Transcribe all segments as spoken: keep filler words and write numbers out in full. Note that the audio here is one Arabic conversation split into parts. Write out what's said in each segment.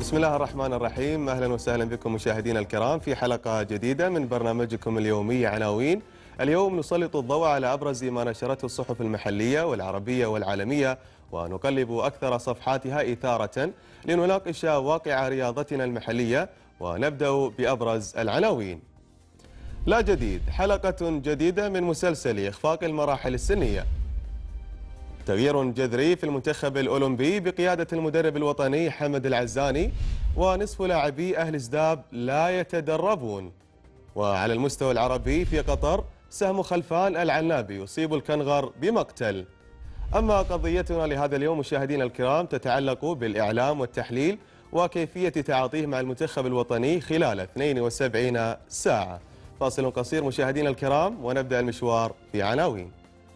بسم الله الرحمن الرحيم. أهلا وسهلا بكم مشاهدينا الكرام في حلقة جديدة من برنامجكم اليومي عناوين. اليوم نسلط الضوء على أبرز ما نشرته الصحف المحلية والعربية والعالمية، ونقلب أكثر صفحاتها إثارة لنناقش واقع رياضتنا المحلية. ونبدأ بأبرز العناوين. لا جديد، حلقة جديدة من مسلسل إخفاق المراحل السنية. تغيير جذري في المنتخب الأولمبي بقيادة المدرب الوطني حمد العزاني، ونصف لاعبي أهل زداب لا يتدربون. وعلى المستوى العربي في قطر، سهم خلفان العنابي يصيب الكنغر بمقتل. أما قضيتنا لهذا اليوم مشاهدينا الكرام تتعلق بالإعلام والتحليل وكيفية تعاطيه مع المنتخب الوطني خلال اثنين وسبعين ساعة. فاصل قصير مشاهدينا الكرام ونبدأ المشوار في عناوين.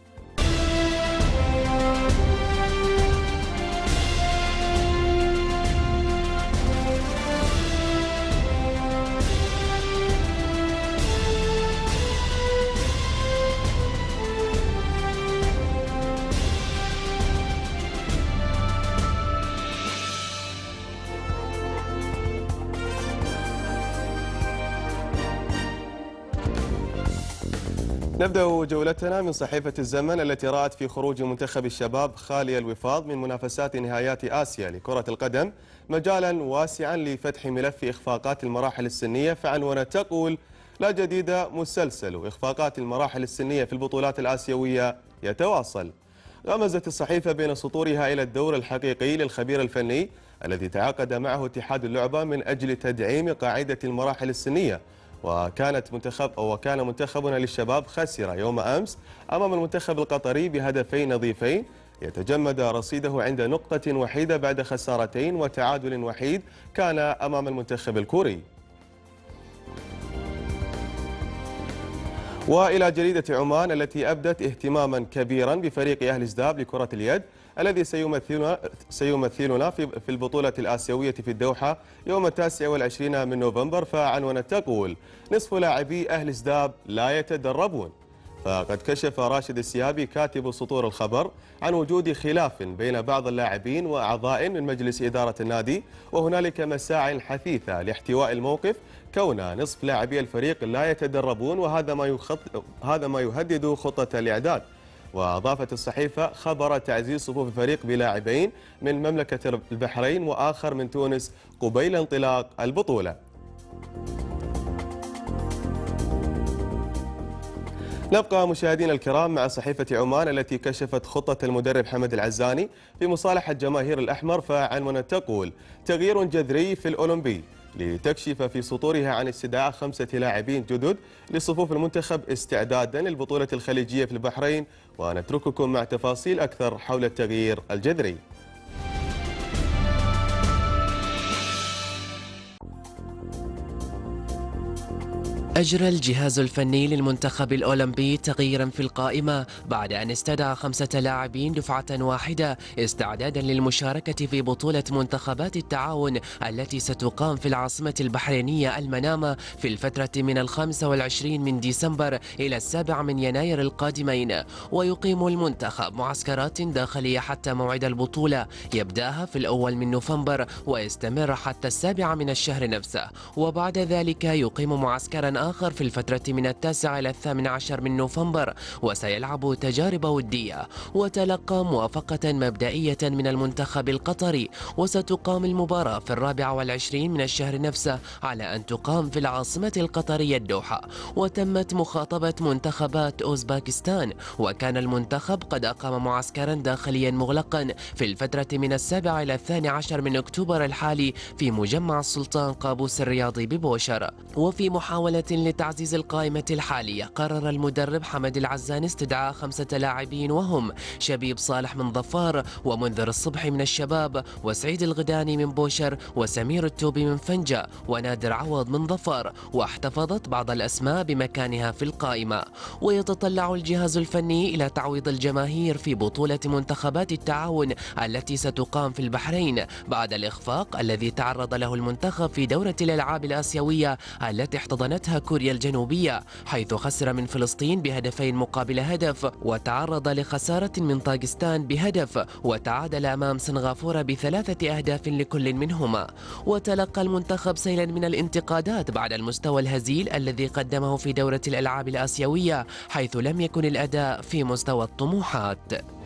نبدأ جولتنا من صحيفة الزمن التي رأت في خروج منتخب الشباب خالي الوفاض من منافسات نهائيات آسيا لكرة القدم مجالا واسعا لفتح ملف إخفاقات المراحل السنية، فعنونت تقول: لا جديد، مسلسل إخفاقات المراحل السنية في البطولات الآسيوية يتواصل. غمزت الصحيفة بين سطورها إلى الدور الحقيقي للخبير الفني الذي تعاقد معه اتحاد اللعبة من أجل تدعيم قاعدة المراحل السنية. وكانت منتخب أو وكان منتخبنا للشباب خسر يوم أمس أمام المنتخب القطري بهدفين نظيفين، يتجمد رصيده عند نقطة وحيدة بعد خسارتين وتعادل وحيد كان أمام المنتخب الكوري. وإلى جريدة عمان التي أبدت اهتماما كبيرا بفريق أهل زداب لكرة اليد الذي سيمثلنا سيمثلنا في في البطولة الآسيوية في الدوحة يوم التاسع والعشرين من نوفمبر، فعنونت تقول: نصف لاعبي أهل زداب لا يتدربون. فقد كشف راشد السيابي كاتب سطور الخبر عن وجود خلاف بين بعض اللاعبين وأعضاء من مجلس إدارة النادي، وهنالك مساع حثيثة لاحتواء الموقف كون نصف لاعبي الفريق لا يتدربون، وهذا ما يخط... هذا ما يهدد خطة الإعداد. وأضافت الصحيفة خبر تعزيز صفوف الفريق بلاعبين من مملكة البحرين وآخر من تونس قبيل انطلاق البطولة. نبقى مشاهدينا الكرام مع صحيفة عمان التي كشفت خطة المدرب حمد العزاني في مصالحة جماهير الأحمر، فعنونت تقول: تغيير جذري في الأولمبي، لتكشف في سطورها عن استدعاء خمسة لاعبين جدد لصفوف المنتخب استعدادا للبطولة الخليجية في البحرين. ونترككم مع تفاصيل أكثر حول التغيير الجذري. أجرى الجهاز الفني للمنتخب الأولمبي تغييرا في القائمة بعد أن استدعى خمسة لاعبين دفعة واحدة استعدادا للمشاركة في بطولة منتخبات التعاون التي ستقام في العاصمة البحرينية المنامة في الفترة من الخامس والعشرين من ديسمبر إلى السابع من يناير القادمين. ويقيم المنتخب معسكرات داخلية حتى موعد البطولة يبدأها في الأول من نوفمبر ويستمر حتى السابع من الشهر نفسه، وبعد ذلك يقيم معسكرا آخر في الفترة من التاسع إلى الثامن عشر من نوفمبر، وسيلعب تجارب ودية. وتلقى موافقة مبدئية من المنتخب القطري، وستقام المباراة في الرابع والعشرين من الشهر نفسه على أن تقام في العاصمة القطرية الدوحة. وتمت مخاطبة منتخبات أوزباكستان، وكان المنتخب قد أقام معسكرا داخليا مغلقا في الفترة من السابع إلى الثاني عشر من أكتوبر الحالي في مجمع السلطان قابوس الرياضي ببوشر. وفي محاولة لتعزيز القائمة الحالية قرر المدرب حمد العزاني استدعاء خمسة لاعبين، وهم شبيب صالح من ظفار، ومنذر الصبحي من الشباب، وسعيد الغداني من بوشر، وسمير التوبي من فنجة، ونادر عوض من ظفار. واحتفظت بعض الأسماء بمكانها في القائمة. ويتطلع الجهاز الفني إلى تعويض الجماهير في بطولة منتخبات التعاون التي ستقام في البحرين بعد الإخفاق الذي تعرض له المنتخب في دورة الألعاب الآسيوية التي احتضنتها واجه كوريا الجنوبية، حيث خسر من فلسطين بهدفين مقابل هدف، وتعرض لخسارة من طاغستان بهدف، وتعادل أمام سنغافورة بثلاثة أهداف لكل منهما. وتلقى المنتخب سيلا من الانتقادات بعد المستوى الهزيل الذي قدمه في دورة الألعاب الآسيوية، حيث لم يكن الأداء في مستوى الطموحات.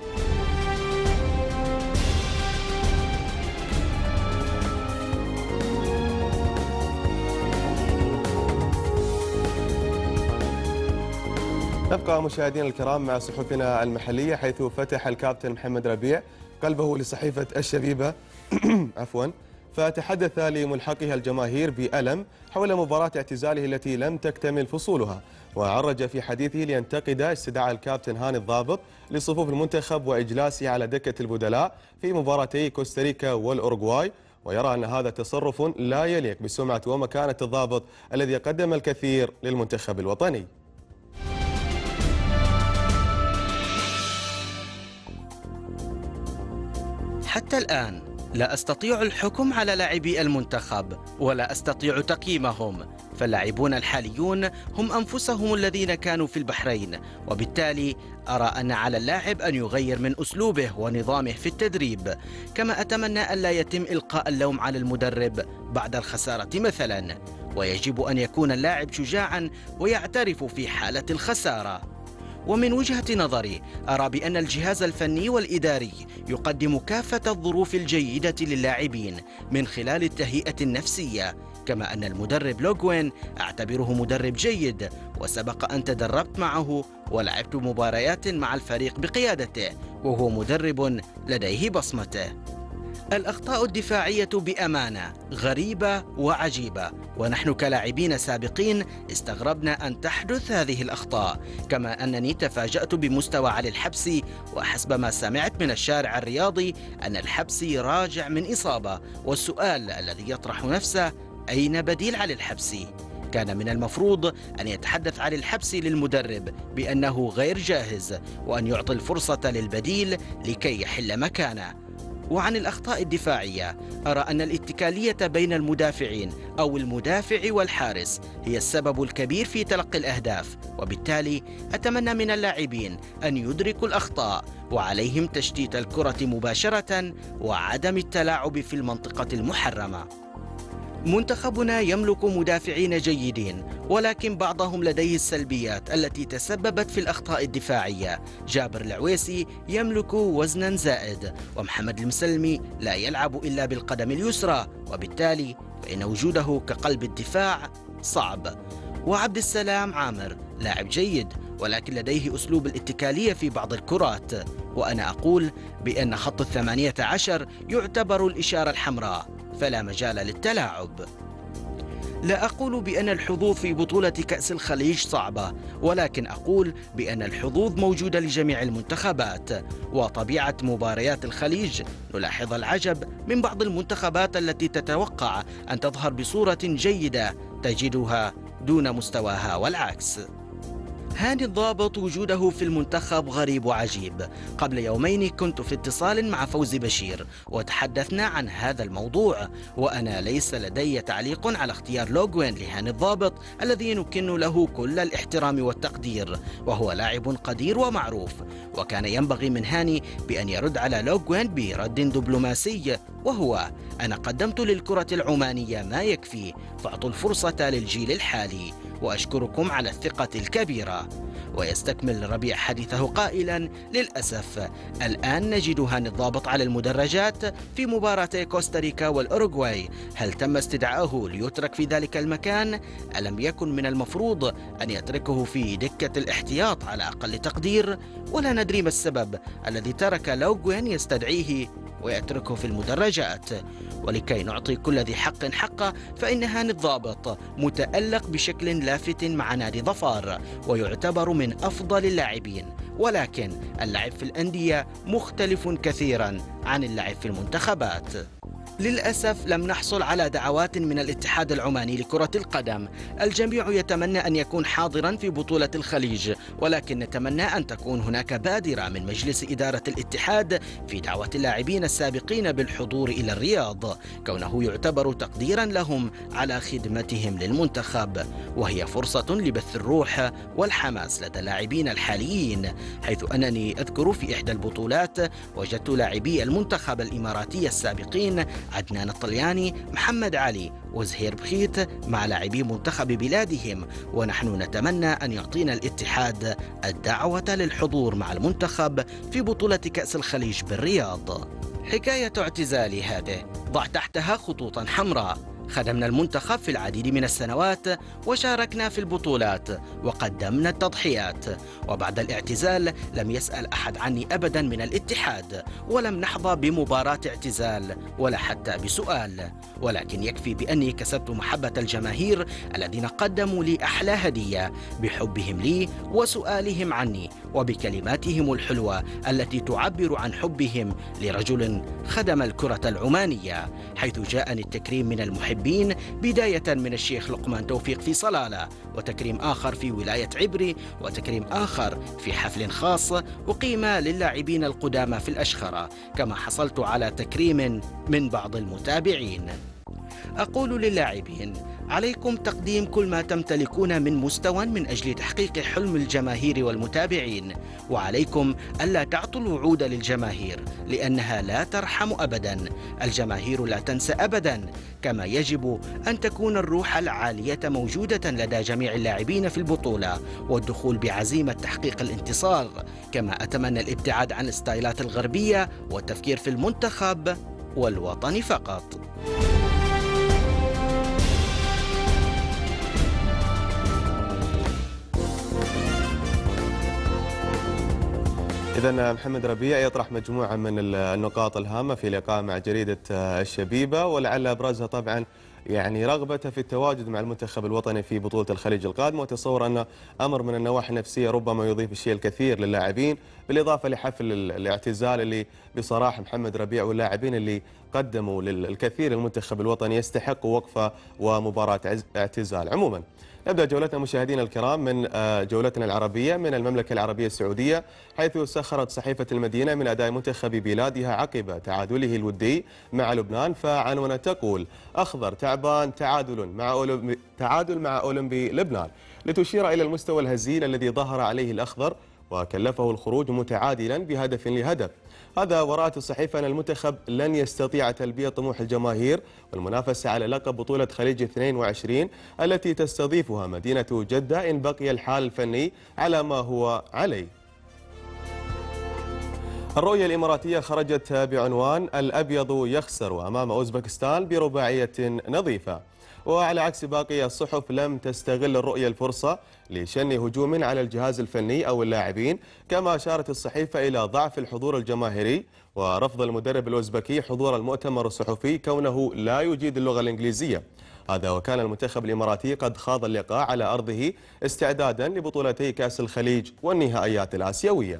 نبقى مشاهدينا الكرام مع صحفنا المحلية، حيث فتح الكابتن محمد ربيع قلبه لصحيفة الشبيبة عفوا فتحدث لملحقها الجماهير بألم حول مباراة اعتزاله التي لم تكتمل فصولها، وعرج في حديثه لينتقد استدعاء الكابتن هاني الضابط لصفوف المنتخب وإجلاسه على دكة البدلاء في مباراتي كوستاريكا والأوروغواي، ويرى أن هذا تصرف لا يليق بسمعة ومكانة الضابط الذي قدم الكثير للمنتخب الوطني. حتى الآن لا أستطيع الحكم على لاعبي المنتخب ولا أستطيع تقييمهم، فاللاعبون الحاليون هم أنفسهم الذين كانوا في البحرين، وبالتالي أرى أن على اللاعب أن يغير من أسلوبه ونظامه في التدريب، كما أتمنى أن لا يتم إلقاء اللوم على المدرب بعد الخسارة مثلا، ويجب أن يكون اللاعب شجاعا ويعترف في حالة الخسارة. ومن وجهة نظري أرى بأن الجهاز الفني والإداري يقدم كافة الظروف الجيدة للاعبين من خلال التهيئة النفسية، كما أن المدرب لوغوين أعتبره مدرب جيد، وسبق أن تدربت معه ولعبت مباريات مع الفريق بقيادته، وهو مدرب لديه بصمته. الأخطاء الدفاعية بأمانة غريبة وعجيبة، ونحن كلاعبين سابقين استغربنا أن تحدث هذه الأخطاء، كما أنني تفاجأت بمستوى علي الحبسي، وحسب ما سمعت من الشارع الرياضي أن الحبسي راجع من إصابة، والسؤال الذي يطرح نفسه أين بديل علي الحبسي؟ كان من المفروض أن يتحدث علي الحبسي للمدرب بأنه غير جاهز، وأن يعطي الفرصة للبديل لكي يحل مكانه. وعن الأخطاء الدفاعية أرى أن الاتكالية بين المدافعين أو المدافع والحارس هي السبب الكبير في تلقي الأهداف، وبالتالي أتمنى من اللاعبين أن يدركوا الأخطاء، وعليهم تشتيت الكرة مباشرة وعدم التلاعب في المنطقة المحرمة. منتخبنا يملك مدافعين جيدين، ولكن بعضهم لديه السلبيات التي تسببت في الأخطاء الدفاعية. جابر العويسي يملك وزنا زائد، ومحمد المسلمي لا يلعب إلا بالقدم اليسرى، وبالتالي فإن وجوده كقلب الدفاع صعب. وعبد السلام عامر لاعب جيد، ولكن لديه أسلوب الاتكالية في بعض الكرات، وأنا أقول بأن خط الثمانية عشر يعتبر الإشارة الحمراء، فلا مجال للتلاعب. لا أقول بأن الحظوظ في بطولة كأس الخليج صعبة، ولكن أقول بأن الحظوظ موجودة لجميع المنتخبات، وطبيعة مباريات الخليج نلاحظ العجب من بعض المنتخبات التي تتوقع أن تظهر بصورة جيدة تجدها دون مستواها والعكس. هاني الضابط وجوده في المنتخب غريب وعجيب. قبل يومين كنت في اتصال مع فوزي بشير وتحدثنا عن هذا الموضوع، وأنا ليس لدي تعليق على اختيار لوغوين لهاني الضابط الذي نكن له كل الاحترام والتقدير، وهو لاعب قدير ومعروف، وكان ينبغي من هاني بأن يرد على لوغوين برد دبلوماسي، وهو أنا قدمت للكرة العمانية ما يكفي، فاعطوا الفرصة للجيل الحالي، وأشكركم على الثقة الكبيرة. ويستكمل ربيع حديثه قائلا: للأسف الآن نجد هاني الضابط على المدرجات في مباراتي كوستاريكا والأوروغواي، هل تم استدعائه ليترك في ذلك المكان؟ ألم يكن من المفروض أن يتركه في دكة الاحتياط على أقل تقدير؟ ولا ندري ما السبب الذي ترك لوغوين يستدعيه ويتركه في المدرجات. ولكي نعطي كل ذي حق حقه، فإن هاني الضابط متألق بشكل لافت مع نادي ظفار، ويعتبر من أفضل اللاعبين، ولكن اللعب في الأندية مختلف كثيرا عن اللعب في المنتخبات. للأسف لم نحصل على دعوات من الاتحاد العماني لكرة القدم. الجميع يتمنى أن يكون حاضرا في بطولة الخليج، ولكن نتمنى أن تكون هناك بادرة من مجلس إدارة الاتحاد في دعوة اللاعبين السابقين بالحضور إلى الرياض، كونه يعتبر تقديرا لهم على خدمتهم للمنتخب، وهي فرصة لبث الروح والحماس لدى اللاعبين الحاليين، حيث أنني أذكر في إحدى البطولات وجدت لاعبي المنتخب الإماراتي السابقين عدنان الطلياني، محمد علي وزهير بخيت مع لاعبي منتخب بلادهم، ونحن نتمنى أن يعطينا الاتحاد الدعوة للحضور مع المنتخب في بطولة كأس الخليج بالرياض. حكاية اعتزالي هذه ضع تحتها خطوطا حمراء. خدمنا المنتخب في العديد من السنوات وشاركنا في البطولات وقدمنا التضحيات، وبعد الاعتزال لم يسأل أحد عني أبدا من الاتحاد، ولم نحظى بمباراة اعتزال ولا حتى بسؤال، ولكن يكفي بأني كسبت محبة الجماهير الذين قدموا لي أحلى هدية بحبهم لي وسؤالهم عني وبكلماتهم الحلوة التي تعبر عن حبهم لرجل خدم الكرة العمانية، حيث جاءني التكريم من المحبين بداية من الشيخ لقمان توفيق في صلالة، وتكريم آخر في ولاية عبري، وتكريم آخر في حفل خاص أقيم للاعبين القدامى في الأشخرة، كما حصلت على تكريم من بعض المتابعين. أقول للاعبين: عليكم تقديم كل ما تمتلكون من مستوى من أجل تحقيق حلم الجماهير والمتابعين، وعليكم ألا تعطوا الوعود للجماهير لأنها لا ترحم أبدا. الجماهير لا تنسى أبدا، كما يجب أن تكون الروح العالية موجودة لدى جميع اللاعبين في البطولة والدخول بعزيمة تحقيق الانتصار، كما أتمنى الابتعاد عن الستايلات الغربية والتفكير في المنتخب والوطن فقط. إذن محمد ربيع يطرح مجموعة من النقاط الهامة في لقاء مع جريدة الشبيبة، ولعل أبرزها طبعا يعني رغبته في التواجد مع المنتخب الوطني في بطولة الخليج القادمة، وتصور أن أمر من النواحي النفسية ربما يضيف الشيء الكثير للاعبين، بالإضافة لحفل الاعتزال اللي بصراحة محمد ربيع واللاعبين اللي قدموا للكثير للمنتخب الوطني يستحقوا وقفة ومباراة اعتزال. عموما نبدأ جولتنا مشاهدينا الكرام من جولتنا العربية من المملكة العربية السعودية، حيث سخرت صحيفة المدينة من أداء منتخب بلادها عقب تعادله الودي مع لبنان، فعنونت تقول: أخضر تعبان تعادل مع أولمبي تعادل مع أولمبي لبنان، لتشير إلى المستوى الهزيل الذي ظهر عليه الأخضر وكلفه الخروج متعادلا بهدف لهدف. هذا ورأت الصحيفة أن المنتخب لن يستطيع تلبية طموح الجماهير والمنافسة على لقب بطولة خليج اثنين وعشرين التي تستضيفها مدينة جدة إن بقي الحال الفني على ما هو عليه. الرؤية الإماراتية خرجت بعنوان: الأبيض يخسر أمام أوزبكستان برباعية نظيفة. وعلى عكس باقي الصحف لم تستغل الرؤية الفرصة لشن هجوم على الجهاز الفني أو اللاعبين، كما أشارت الصحيفة إلى ضعف الحضور الجماهيري ورفض المدرب الأوزبكي حضور المؤتمر الصحفي كونه لا يجيد اللغة الإنجليزية. هذا وكان المنتخب الإماراتي قد خاض اللقاء على أرضه استعدادا لبطولتي كأس الخليج والنهائيات الآسيوية.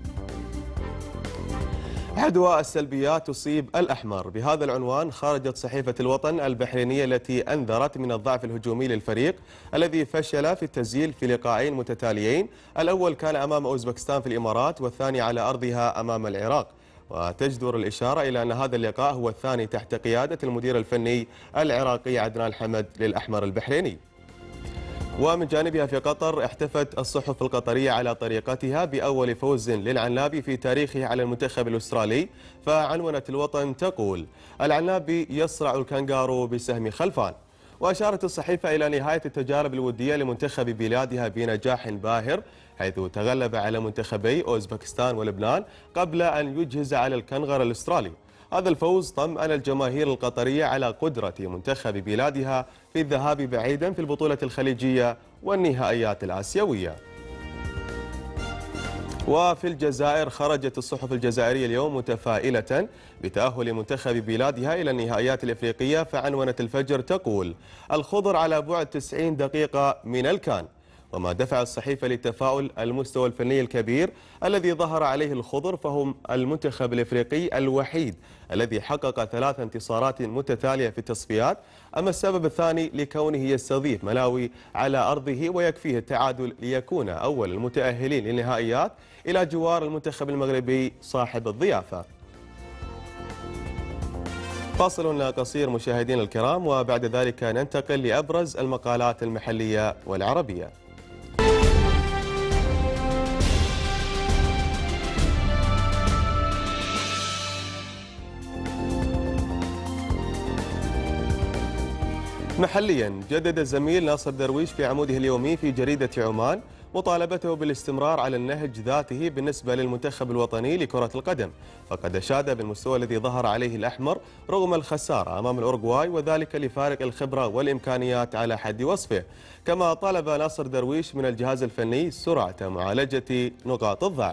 عدوى السلبيات تصيب الأحمر، بهذا العنوان خرجت صحيفة الوطن البحرينية التي أنذرت من الضعف الهجومي للفريق الذي فشل في التسجيل في لقاءين متتاليين، الأول كان أمام أوزبكستان في الإمارات والثاني على أرضها أمام العراق. وتجدر الإشارة إلى أن هذا اللقاء هو الثاني تحت قيادة المدير الفني العراقي عدنان حمد للأحمر البحريني. ومن جانبها في قطر احتفت الصحف القطرية على طريقتها بأول فوز للعنابي في تاريخه على المنتخب الأسترالي، فعنونت الوطن تقول: العنابي يصرع الكنغارو بسهم خلفان. وأشارت الصحيفة إلى نهاية التجارب الودية لمنتخب بلادها بنجاح باهر، حيث تغلب على منتخبي أوزبكستان ولبنان قبل أن يجهز على الكنغر الأسترالي. هذا الفوز طمأن الجماهير القطرية على قدرة منتخب بلادها في الذهاب بعيدا في البطولة الخليجية والنهائيات الآسيوية. وفي الجزائر خرجت الصحف الجزائرية اليوم متفائلة بتأهل منتخب بلادها إلى النهائيات الإفريقية، فعنونت الفجر تقول: الخضر على بعد تسعين دقيقة من الكان. وما دفع الصحيفة للتفاؤل المستوى الفني الكبير الذي ظهر عليه الخضر، فهم المنتخب الإفريقي الوحيد الذي حقق ثلاث انتصارات متتالية في التصفيات. أما السبب الثاني لكونه يستضيف ملاوي على أرضه ويكفيه التعادل ليكون أول المتأهلين للنهائيات إلى جوار المنتخب المغربي صاحب الضيافة. فاصل قصير مشاهدينا الكرام، وبعد ذلك ننتقل لأبرز المقالات المحلية والعربية. محليا، جدد الزميل ناصر درويش في عموده اليومي في جريدة عمان مطالبته بالاستمرار على النهج ذاته بالنسبة للمنتخب الوطني لكرة القدم، فقد أشاد بالمستوى الذي ظهر عليه الأحمر رغم الخسارة أمام الأوروغواي، وذلك لفارق الخبرة والإمكانيات على حد وصفه. كما طالب ناصر درويش من الجهاز الفني سرعة معالجة نقاط الضعف.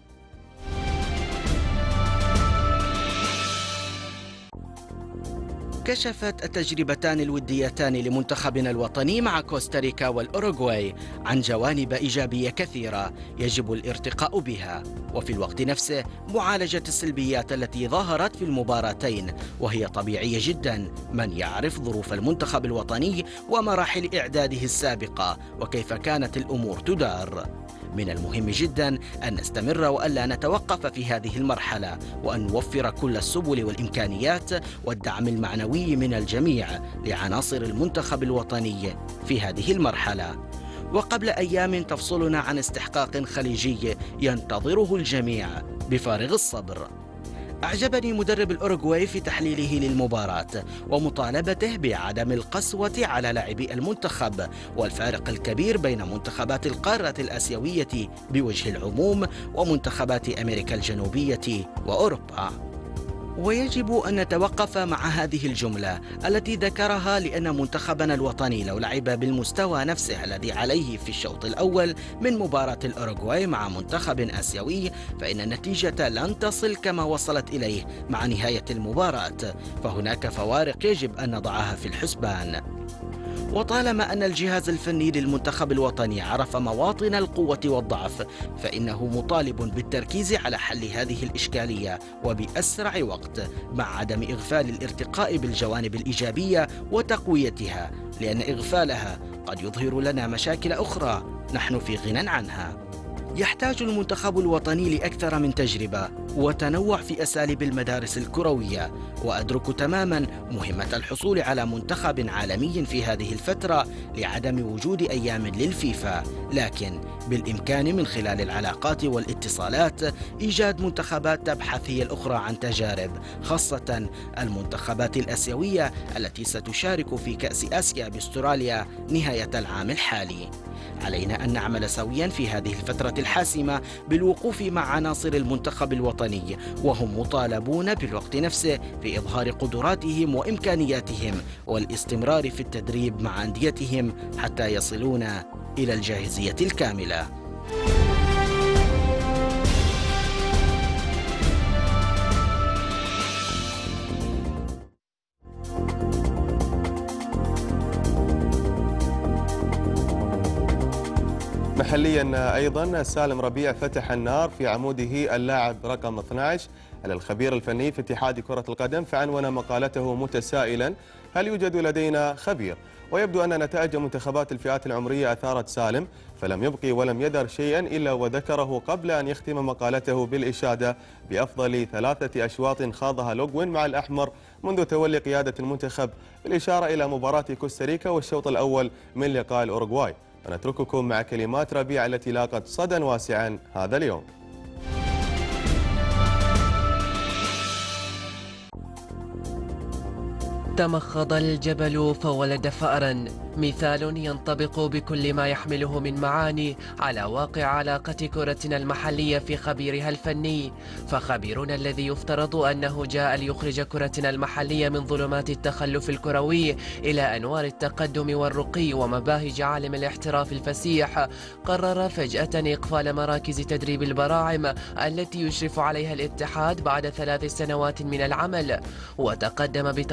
كشفت التجربتان الوديتان لمنتخبنا الوطني مع كوستاريكا والأوروغواي عن جوانب إيجابية كثيرة يجب الارتقاء بها، وفي الوقت نفسه معالجة السلبيات التي ظهرت في المباراتين، وهي طبيعية جدا. من يعرف ظروف المنتخب الوطني ومراحل إعداده السابقة وكيف كانت الأمور تدار. من المهم جدا أن نستمر وألا نتوقف في هذه المرحلة، وأن نوفر كل السبل والإمكانيات والدعم المعنوي من الجميع لعناصر المنتخب الوطني في هذه المرحلة. وقبل أيام تفصلنا عن استحقاق خليجي ينتظره الجميع بفارغ الصبر. أعجبني مدرب الأوروغواي في تحليله للمباراة ومطالبته بعدم القسوة على لاعبي المنتخب والفارق الكبير بين منتخبات القارة الآسيوية بوجه العموم ومنتخبات أمريكا الجنوبية وأوروبا. ويجب أن نتوقف مع هذه الجملة التي ذكرها، لأن منتخبنا الوطني لو لعب بالمستوى نفسه الذي عليه في الشوط الأول من مباراة الأوروغواي مع منتخب آسيوي فإن النتيجة لن تصل كما وصلت إليه مع نهاية المباراة، فهناك فوارق يجب أن نضعها في الحسبان. وطالما أن الجهاز الفني للمنتخب الوطني عرف مواطن القوة والضعف، فإنه مطالب بالتركيز على حل هذه الإشكالية وبأسرع وقت، مع عدم إغفال الارتقاء بالجوانب الإيجابية وتقويتها، لأن إغفالها قد يظهر لنا مشاكل أخرى نحن في غنى عنها. يحتاج المنتخب الوطني لأكثر من تجربة وتنوع في أساليب المدارس الكروية، وأدرك تماما مهمة الحصول على منتخب عالمي في هذه الفترة لعدم وجود أيام للفيفا، لكن بالإمكان من خلال العلاقات والاتصالات إيجاد منتخبات تبحث هي الأخرى عن تجارب، خاصة المنتخبات الآسيوية التي ستشارك في كأس آسيا باستراليا نهاية العام الحالي. علينا أن نعمل سويا في هذه الفترة الحاسمة بالوقوف مع عناصر المنتخب الوطني، وهم مطالبون بالوقت نفسه في إظهار قدراتهم وإمكانياتهم والاستمرار في التدريب مع أنديتهم حتى يصلون إلى الجاهزية الكاملة. محليا أيضا، سالم ربيع فتح النار في عموده اللاعب رقم اثني عشر على الخبير الفني في اتحاد كرة القدم، فعنون مقالته متسائلا: هل يوجد لدينا خبير؟ ويبدو أن نتائج منتخبات الفئات العمرية أثارت سالم، فلم يبقي ولم يذر شيئا إلا وذكره قبل أن يختم مقالته بالإشادة بأفضل ثلاثة أشواط خاضها لوغوين مع الأحمر منذ تولي قيادة المنتخب، بالإشارة إلى مباراة كوستاريكا والشوط الأول من لقاء الأوروغواي. ونترككم مع كلمات ربيع التي لاقت صدى واسعا هذا اليوم. تمخض الجبل فولد فأرا، مثال ينطبق بكل ما يحمله من معاني على واقع علاقة كرتنا المحلية في خبيرها الفني. فخبيرنا الذي يفترض أنه جاء ليخرج كرتنا المحلية من ظلمات التخلف الكروي إلى أنوار التقدم والرقي ومباهج عالم الاحتراف الفسيح، قرر فجأة إقفال مراكز تدريب البراعم التي يشرف عليها الاتحاد بعد ثلاث سنوات من العمل، وتقدم بتوصيته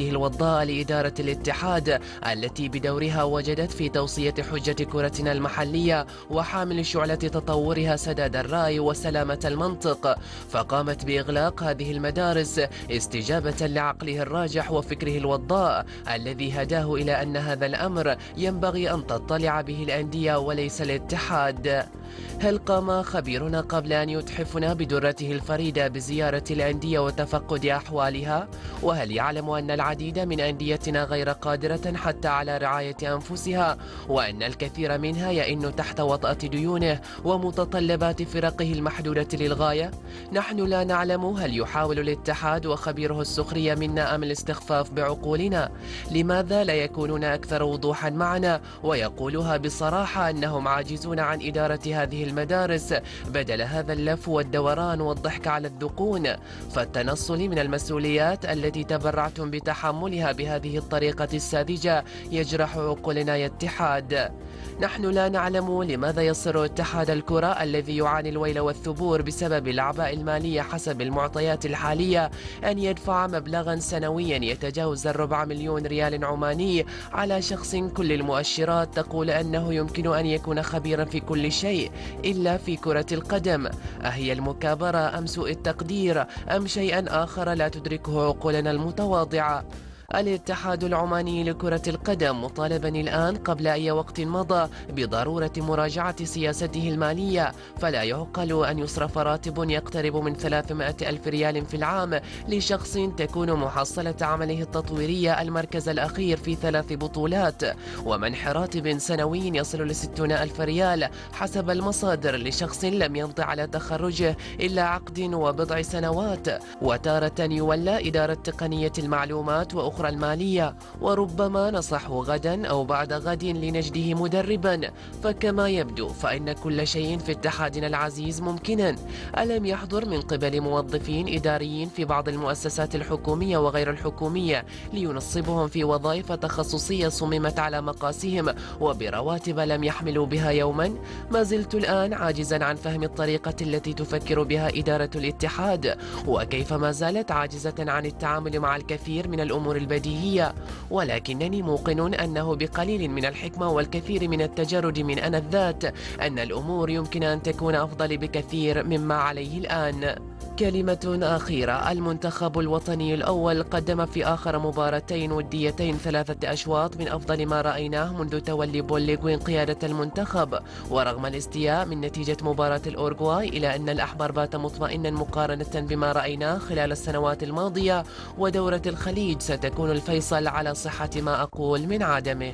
فكره الوضاء لإدارة الاتحاد، التي بدورها وجدت في توصية حجة كرتنا المحلية وحامل شعلة تطورها سداد الرأي وسلامة المنطق، فقامت بإغلاق هذه المدارس استجابة لعقله الراجح وفكره الوضاء الذي هداه إلى أن هذا الأمر ينبغي أن تطلع به الأندية وليس الاتحاد. هل قام خبيرنا قبل أن يتحفنا بدرته الفريدة بزيارة الأندية وتفقد أحوالها؟ وهل يعلم أن العديد من أنديتنا غير قادرة حتى على رعاية أنفسها، وأن الكثير منها يئن تحت وطأة ديونه ومتطلبات فرقه المحدودة للغاية؟ نحن لا نعلم هل يحاول الاتحاد وخبيره السخرية منا أم الاستخفاف بعقولنا؟ لماذا لا يكونون أكثر وضوحا معنا ويقولها بصراحة أنهم عاجزون عن إدارة هذه المدارس، بدل هذا اللف والدوران والضحك على الذقون؟ فالتنصل من المسؤوليات التي تبرعتم بتحملها بهذه الطريقة الساذجة يجرح عقولنا يا اتحاد. نحن لا نعلم لماذا يصر اتحاد الكرة الذي يعاني الويل والثبور بسبب الأعباء المالية حسب المعطيات الحالية أن يدفع مبلغا سنويا يتجاوز الربع مليون ريال عماني على شخص كل المؤشرات تقول أنه يمكن أن يكون خبيرا في كل شيء إلا في كرة القدم. أهي المكابرة أم سوء التقدير أم شيئا آخر لا تدركه عقولنا المتواضعة؟ الاتحاد العماني لكرة القدم مطالبا الآن قبل أي وقت مضى بضرورة مراجعة سياسته المالية، فلا يعقل أن يصرف راتب يقترب من ثلاثمائة ألف ريال في العام لشخص تكون محصلة عمله التطويرية المركز الأخير في ثلاث بطولات، ومنح راتب سنوي يصل لستون ألف ريال حسب المصادر لشخص لم يمض على تخرجه إلا عقد وبضع سنوات، وتارة يولى إدارة تقنية المعلومات وأخرى المالية، وربما نصح غدا أو بعد غد لنجده مدربا. فكما يبدو فإن كل شيء في اتحادنا العزيز ممكنا. ألم يحضر من قبل موظفين إداريين في بعض المؤسسات الحكومية وغير الحكومية لينصبهم في وظائف تخصصية صممت على مقاسهم وبرواتب لم يحملوا بها يوما؟ ما زلت الآن عاجزا عن فهم الطريقة التي تفكر بها إدارة الاتحاد، وكيف ما زالت عاجزة عن التعامل مع الكثير من الأمور البديهية، ولكنني موقن أنه بقليل من الحكمة والكثير من التجرد من أنا الذات أن الأمور يمكن أن تكون أفضل بكثير مما عليه الآن. كلمة أخيرة. المنتخب الوطني الأول قدم في آخر مباراتين وديتين ثلاثة أشواط من أفضل ما رأيناه منذ تولي بول ليغوين قيادة المنتخب، ورغم الاستياء من نتيجة مباراة الأورغواي إلى أن الأحمر بات مطمئنا مقارنة بما رأيناه خلال السنوات الماضية، ودورة الخليج ستكون الفيصل على صحة ما أقول من عدمه.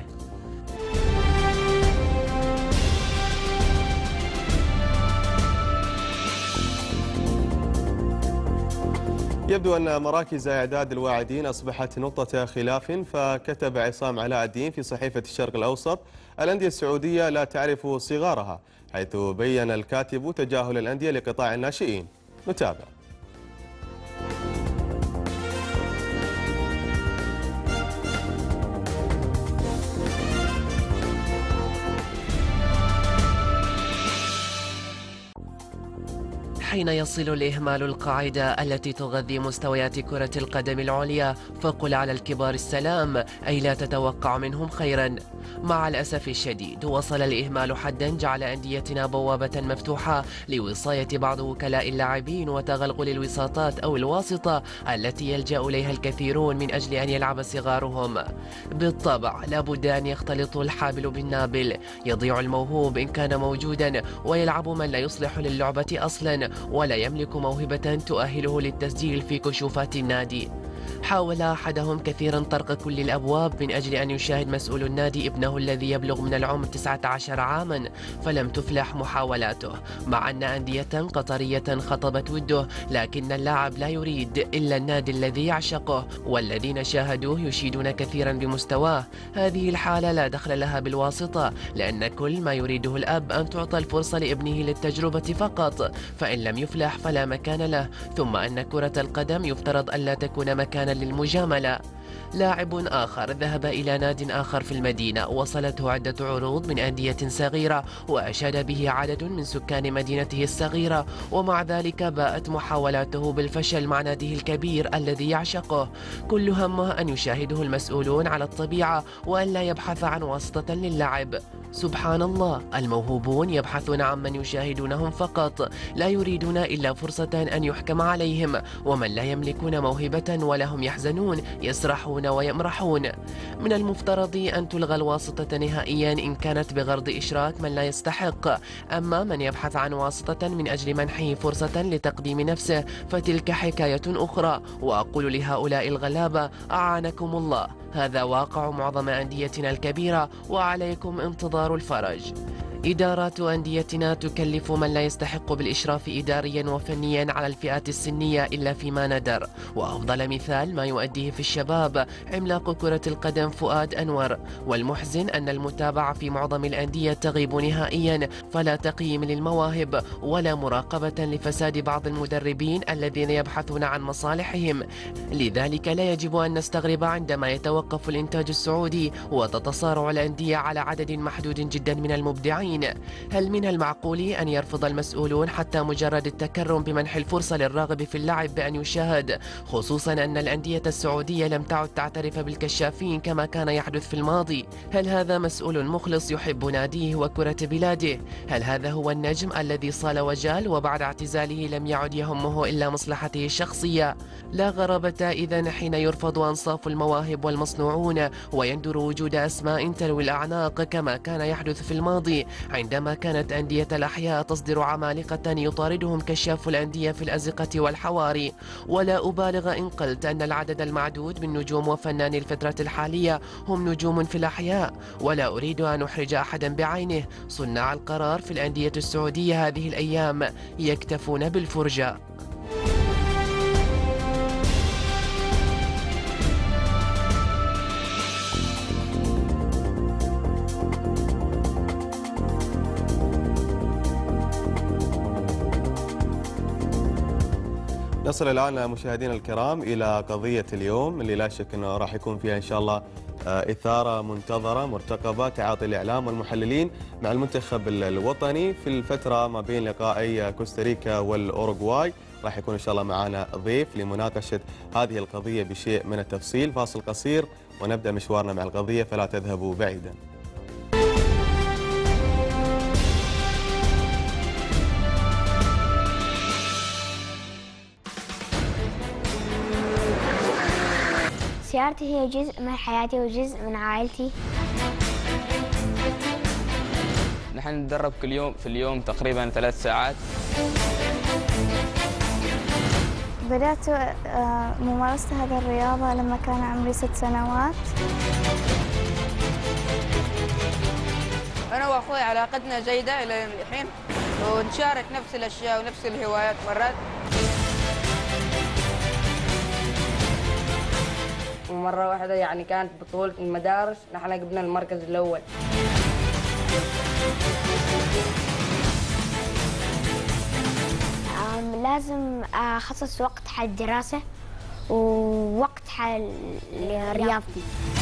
يبدو أن مراكز إعداد الواعدين أصبحت نقطة خلاف، فكتب عصام علاء الدين في صحيفة الشرق الأوسط: الأندية السعودية لا تعرف صغارها، حيث بين الكاتب تجاهل الأندية لقطاع الناشئين. نتابع. حين يصل الإهمال القاعدة التي تغذي مستويات كرة القدم العليا فقل على الكبار السلام، أي لا تتوقع منهم خيرا. مع الأسف الشديد وصل الإهمال حدا جعل أنديتنا بوابة مفتوحة لوصاية بعض وكلاء اللاعبين وتغلغل الوساطات أو الواسطة التي يلجأ إليها الكثيرون من أجل أن يلعب صغارهم. بالطبع لابد أن يختلط الحابل بالنابل، يضيع الموهوب إن كان موجودا، ويلعب من لا يصلح للعبة أصلا ولا يملك موهبة تؤهله للتسجيل في كشوفات النادي. حاول أحدهم كثيرا طرق كل الأبواب من أجل أن يشاهد مسؤول النادي ابنه الذي يبلغ من العمر تسعة عشر عاما، فلم تفلح محاولاته، مع أن أندية قطرية خطبت وده، لكن اللاعب لا يريد إلا النادي الذي يعشقه، والذين شاهدوه يشيدون كثيرا بمستواه. هذه الحالة لا دخل لها بالواسطة، لأن كل ما يريده الأب أن تعطى الفرصة لابنه للتجربة فقط، فإن لم يفلح فلا مكان له. ثم أن كرة القدم يفترض ألا تكون مكانا للمجاملة. لاعب آخر ذهب إلى ناد آخر في المدينة وصلته عدة عروض من أندية صغيرة وأشاد به عدد من سكان مدينته الصغيرة، ومع ذلك باءت محاولاته بالفشل مع ناديه الكبير الذي يعشقه. كل همه أن يشاهده المسؤولون على الطبيعة وأن لا يبحث عن واسطة للعب. سبحان الله، الموهوبون يبحثون عن من يشاهدونهم فقط، لا يريدون إلا فرصة أن يحكم عليهم، ومن لا يملكون موهبة ولا هم يحزنون يسرحون ويمرحون. من المفترض أن تلغى الواسطة نهائيا إن كانت بغرض إشراك من لا يستحق، أما من يبحث عن واسطة من أجل منحه فرصة لتقديم نفسه فتلك حكاية أخرى. وأقول لهؤلاء الغلابة أعانكم الله، هذا واقع معظم أنديتنا الكبيرة وعليكم انتظار الفرج. إدارات أنديتنا تكلف من لا يستحق بالإشراف إداريا وفنيا على الفئات السنية إلا فيما ندر، وأفضل مثال ما يؤديه في الشباب عملاق كرة القدم فؤاد أنور. والمحزن أن المتابعة في معظم الأندية تغيب نهائيا، فلا تقييم للمواهب ولا مراقبة لفساد بعض المدربين الذين يبحثون عن مصالحهم. لذلك لا يجب أن نستغرب عندما يتوقف الإنتاج السعودي وتتصارع الأندية على عدد محدود جدا من المبدعين. هل من المعقول أن يرفض المسؤولون حتى مجرد التكرم بمنح الفرصة للراغب في اللعب بأن يشاهد، خصوصا أن الأندية السعودية لم تعد تعترف بالكشافين كما كان يحدث في الماضي؟ هل هذا مسؤول مخلص يحب ناديه وكرة بلاده؟ هل هذا هو النجم الذي صال وجال وبعد اعتزاله لم يعد يهمه إلا مصلحته الشخصية؟ لا غرابة إذن حين يرفض أنصاف المواهب والمصنوعون ويندر وجود أسماء تلوي الأعناق كما كان يحدث في الماضي عندما كانت أندية الأحياء تصدر عمالقة يطاردهم كشاف الأندية في الأزقة والحواري. ولا أبالغ إن قلت أن العدد المعدود من نجوم وفناني الفترة الحالية هم نجوم في الأحياء، ولا أريد أن أحرج أحدا بعينه. صناع القرار في الأندية السعودية هذه الأيام يكتفون بالفرجة. نصل الآن مشاهدينا الكرام إلى قضية اليوم اللي لا شك أنه راح يكون فيها إن شاء الله إثارة منتظرة مرتقبة، تعاطي الإعلام والمحللين مع المنتخب الوطني في الفترة ما بين لقائي كوستاريكا والأوروغواي. راح يكون إن شاء الله معنا ضيف لمناقشة هذه القضية بشيء من التفصيل. فاصل قصير ونبدأ مشوارنا مع القضية، فلا تذهبوا بعيدا. سيارتي هي جزء من حياتي وجزء من عائلتي. نحن نتدرب كل يوم في اليوم تقريبا ثلاث ساعات. بدأت ممارسة هذه الرياضة لما كان عمري ست سنوات. أنا وأخوي علاقتنا جيدة إلى الحين، ونشارك نفس الأشياء ونفس الهوايات مرات. ومرة واحدة يعني كانت بطولة المدارس، نحن جبنا المركز الأول. لازم أخصص وقت حق الدراسة ووقت حق رياضتي.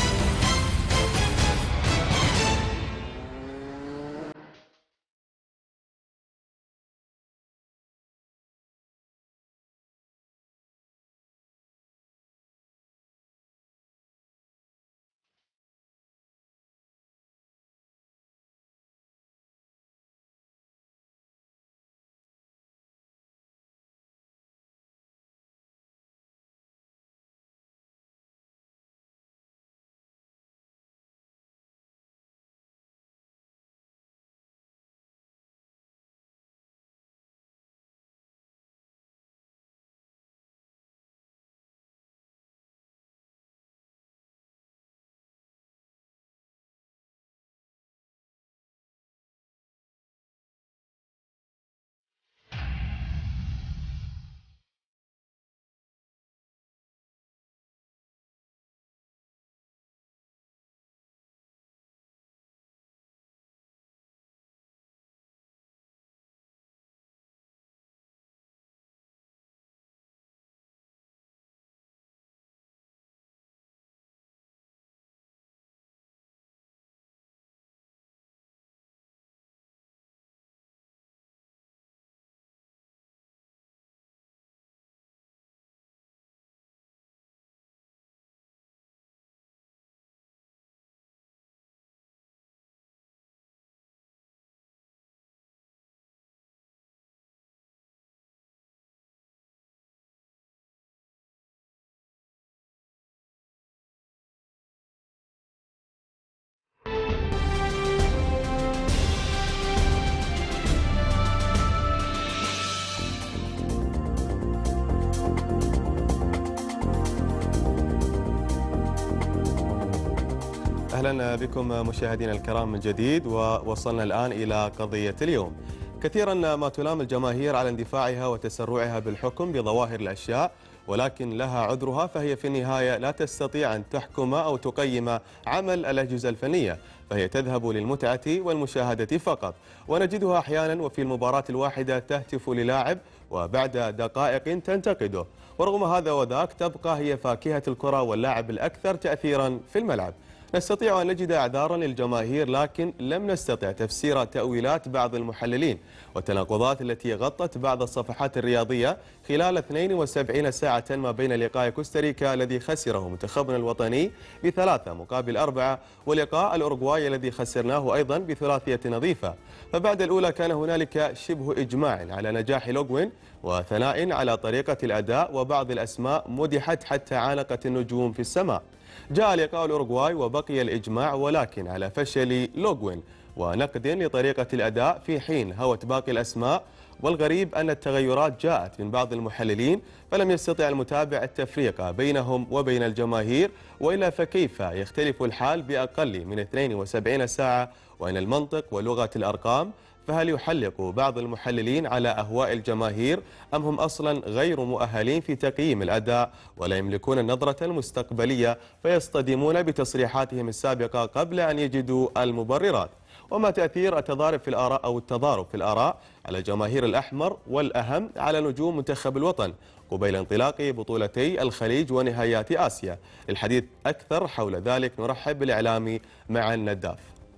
أهلا بكم مشاهدينا الكرام من جديد، ووصلنا الآن إلى قضية اليوم. كثيرا ما تلام الجماهير على اندفاعها وتسرعها بالحكم بظواهر الأشياء، ولكن لها عذرها، فهي في النهاية لا تستطيع أن تحكم أو تقيم عمل الأجهزة الفنية، فهي تذهب للمتعة والمشاهدة فقط. ونجدها أحيانا وفي المباراة الواحدة تهتف للاعب وبعد دقائق تنتقده، ورغم هذا وذاك تبقى هي فاكهة الكرة واللاعب الأكثر تأثيرا في الملعب. نستطيع أن نجد أعذارا للجماهير، لكن لم نستطع تفسير تأويلات بعض المحللين والتناقضات التي غطت بعض الصفحات الرياضية خلال اثنين وسبعين ساعة ما بين لقاء كوستاريكا الذي خسره منتخبنا الوطني بثلاثة مقابل أربعة، ولقاء الأوروغواي الذي خسرناه أيضا بثلاثية نظيفة. فبعد الأولى كان هنالك شبه إجماع على نجاح لوغوين وثناء على طريقة الأداء، وبعض الأسماء مدحت حتى عانقت النجوم في السماء. جاء لقاء الأوروغواي وبقي الإجماع، ولكن على فشل لوغوين ونقد لطريقة الأداء، في حين هوت باقي الأسماء. والغريب أن التغيرات جاءت من بعض المحللين، فلم يستطع المتابع التفريق بينهم وبين الجماهير، وإلا فكيف يختلف الحال بأقل من اثنين وسبعين ساعة؟ وإن المنطق ولغة الأرقام، فهل يحلق بعض المحللين على أهواء الجماهير، أم هم أصلا غير مؤهلين في تقييم الأداء ولا يملكون النظرة المستقبلية فيصطدمون بتصريحاتهم السابقة قبل أن يجدوا المبررات؟ وما تأثير التضارب في الآراء أو التضارب في الآراء على جماهير الأحمر، والأهم على نجوم منتخب الوطن قبيل انطلاق بطولتي الخليج ونهايات آسيا؟ للحديث أكثر حول ذلك نرحب بالإعلامي معا نداف.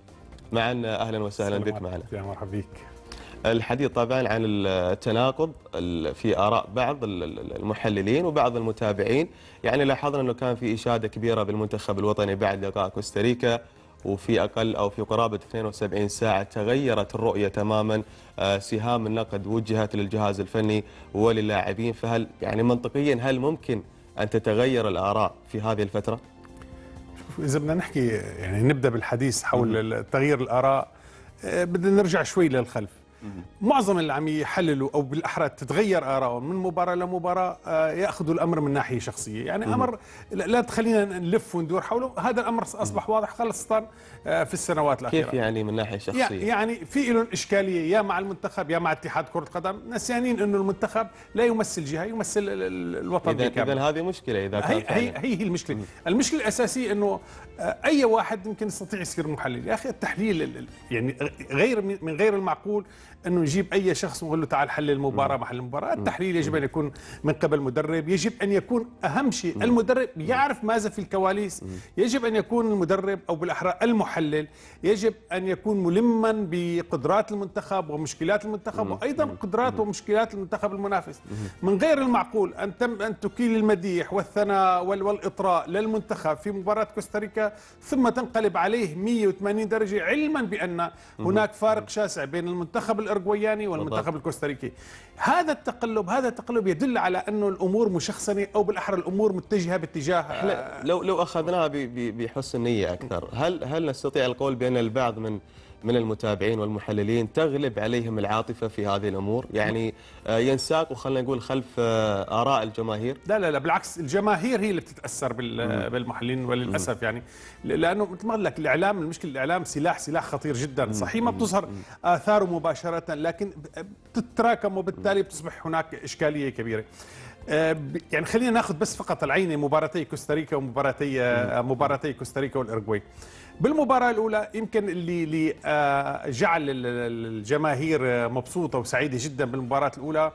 معا أهلا وسهلا بك معنا. يا مرحبا بك. الحديث طبعا عن التناقض في آراء بعض المحللين وبعض المتابعين. يعني لاحظنا أنه كان في إشادة كبيرة بالمنتخب الوطني بعد لقاء كوستاريكا، وفي أقل أو في قرابة اثنين وسبعين ساعة تغيرت الرؤية تماما. سهام النقد وجهت للجهاز الفني وللاعبين، فهل يعني منطقيا هل ممكن أن تتغير الآراء في هذه الفترة؟ إذا بدنا نحكي يعني نبدأ بالحديث حول تغيير الآراء، بدنا نرجع شوي للخلف. معظم اللي عم يحللوا او بالاحرى تتغير ارائهم من مباراه لمباراه ياخذوا الامر من ناحيه شخصيه، يعني امر لا تخلينا نلف وندور حوله. هذا الامر اصبح واضح خاصه في السنوات الاخيره. كيف يعني من ناحيه شخصيه؟ يعني في لهم اشكاليه يا مع المنتخب يا مع اتحاد كره القدم، نسيانين انه المنتخب لا يمثل جهه، يمثل الوطن بالكامل. اذا هذه مشكله. اذا هي هي هي المشكله. المشكله الاساسيه انه اي واحد يمكن يستطيع يصير محلل. يا اخي التحليل يعني غير من غير المعقول انه نجيب اي شخص ونقول له تعال حلل المباراه محل المباراه. التحليل يجب ان يكون من قبل مدرب، يجب ان يكون اهم شيء المدرب يعرف ماذا في الكواليس، يجب ان يكون المدرب او بالاحرى المحلل يجب ان يكون ملما بقدرات المنتخب ومشكلات المنتخب وايضا قدرات ومشكلات المنتخب المنافس. من غير المعقول ان تم ان تكيل المديح والثناء والاطراء للمنتخب في مباراه كوستاريكا ثم تنقلب عليه مئة وثمانين درجه، علما بان هناك فارق شاسع بين المنتخب الأرجواياني والمنتخب الكوستاريكي. هذا التقلب هذا التقلب يدل على أنه الأمور مشخصنة او بالأحرى الأمور متجهة باتجاه. لو لو أخذناها بحسن نية أكثر، هل هل نستطيع القول بأن البعض من من المتابعين والمحللين تغلب عليهم العاطفة في هذه الأمور؟ يعني ينساقوا خلينا نقول خلف آراء الجماهير؟ لا لا لا بالعكس، الجماهير هي اللي بتتأثر بالمحللين وللأسف. يعني لأنه مثل ما قلت لك الإعلام، المشكلة الإعلام سلاح سلاح خطير جدا. صحيح ما بتظهر آثاره مباشرة لكن بتتراكم وبالتالي بتصبح هناك إشكالية كبيرة. يعني خلينا ناخذ بس فقط العينة مباراتي كوستاريكا ومباراتي مباراتي كوستاريكا والأورجواي. بالمباراة الأولى يمكن اللي اللي جعل الجماهير مبسوطة وسعيدة جدا بالمباراة الأولى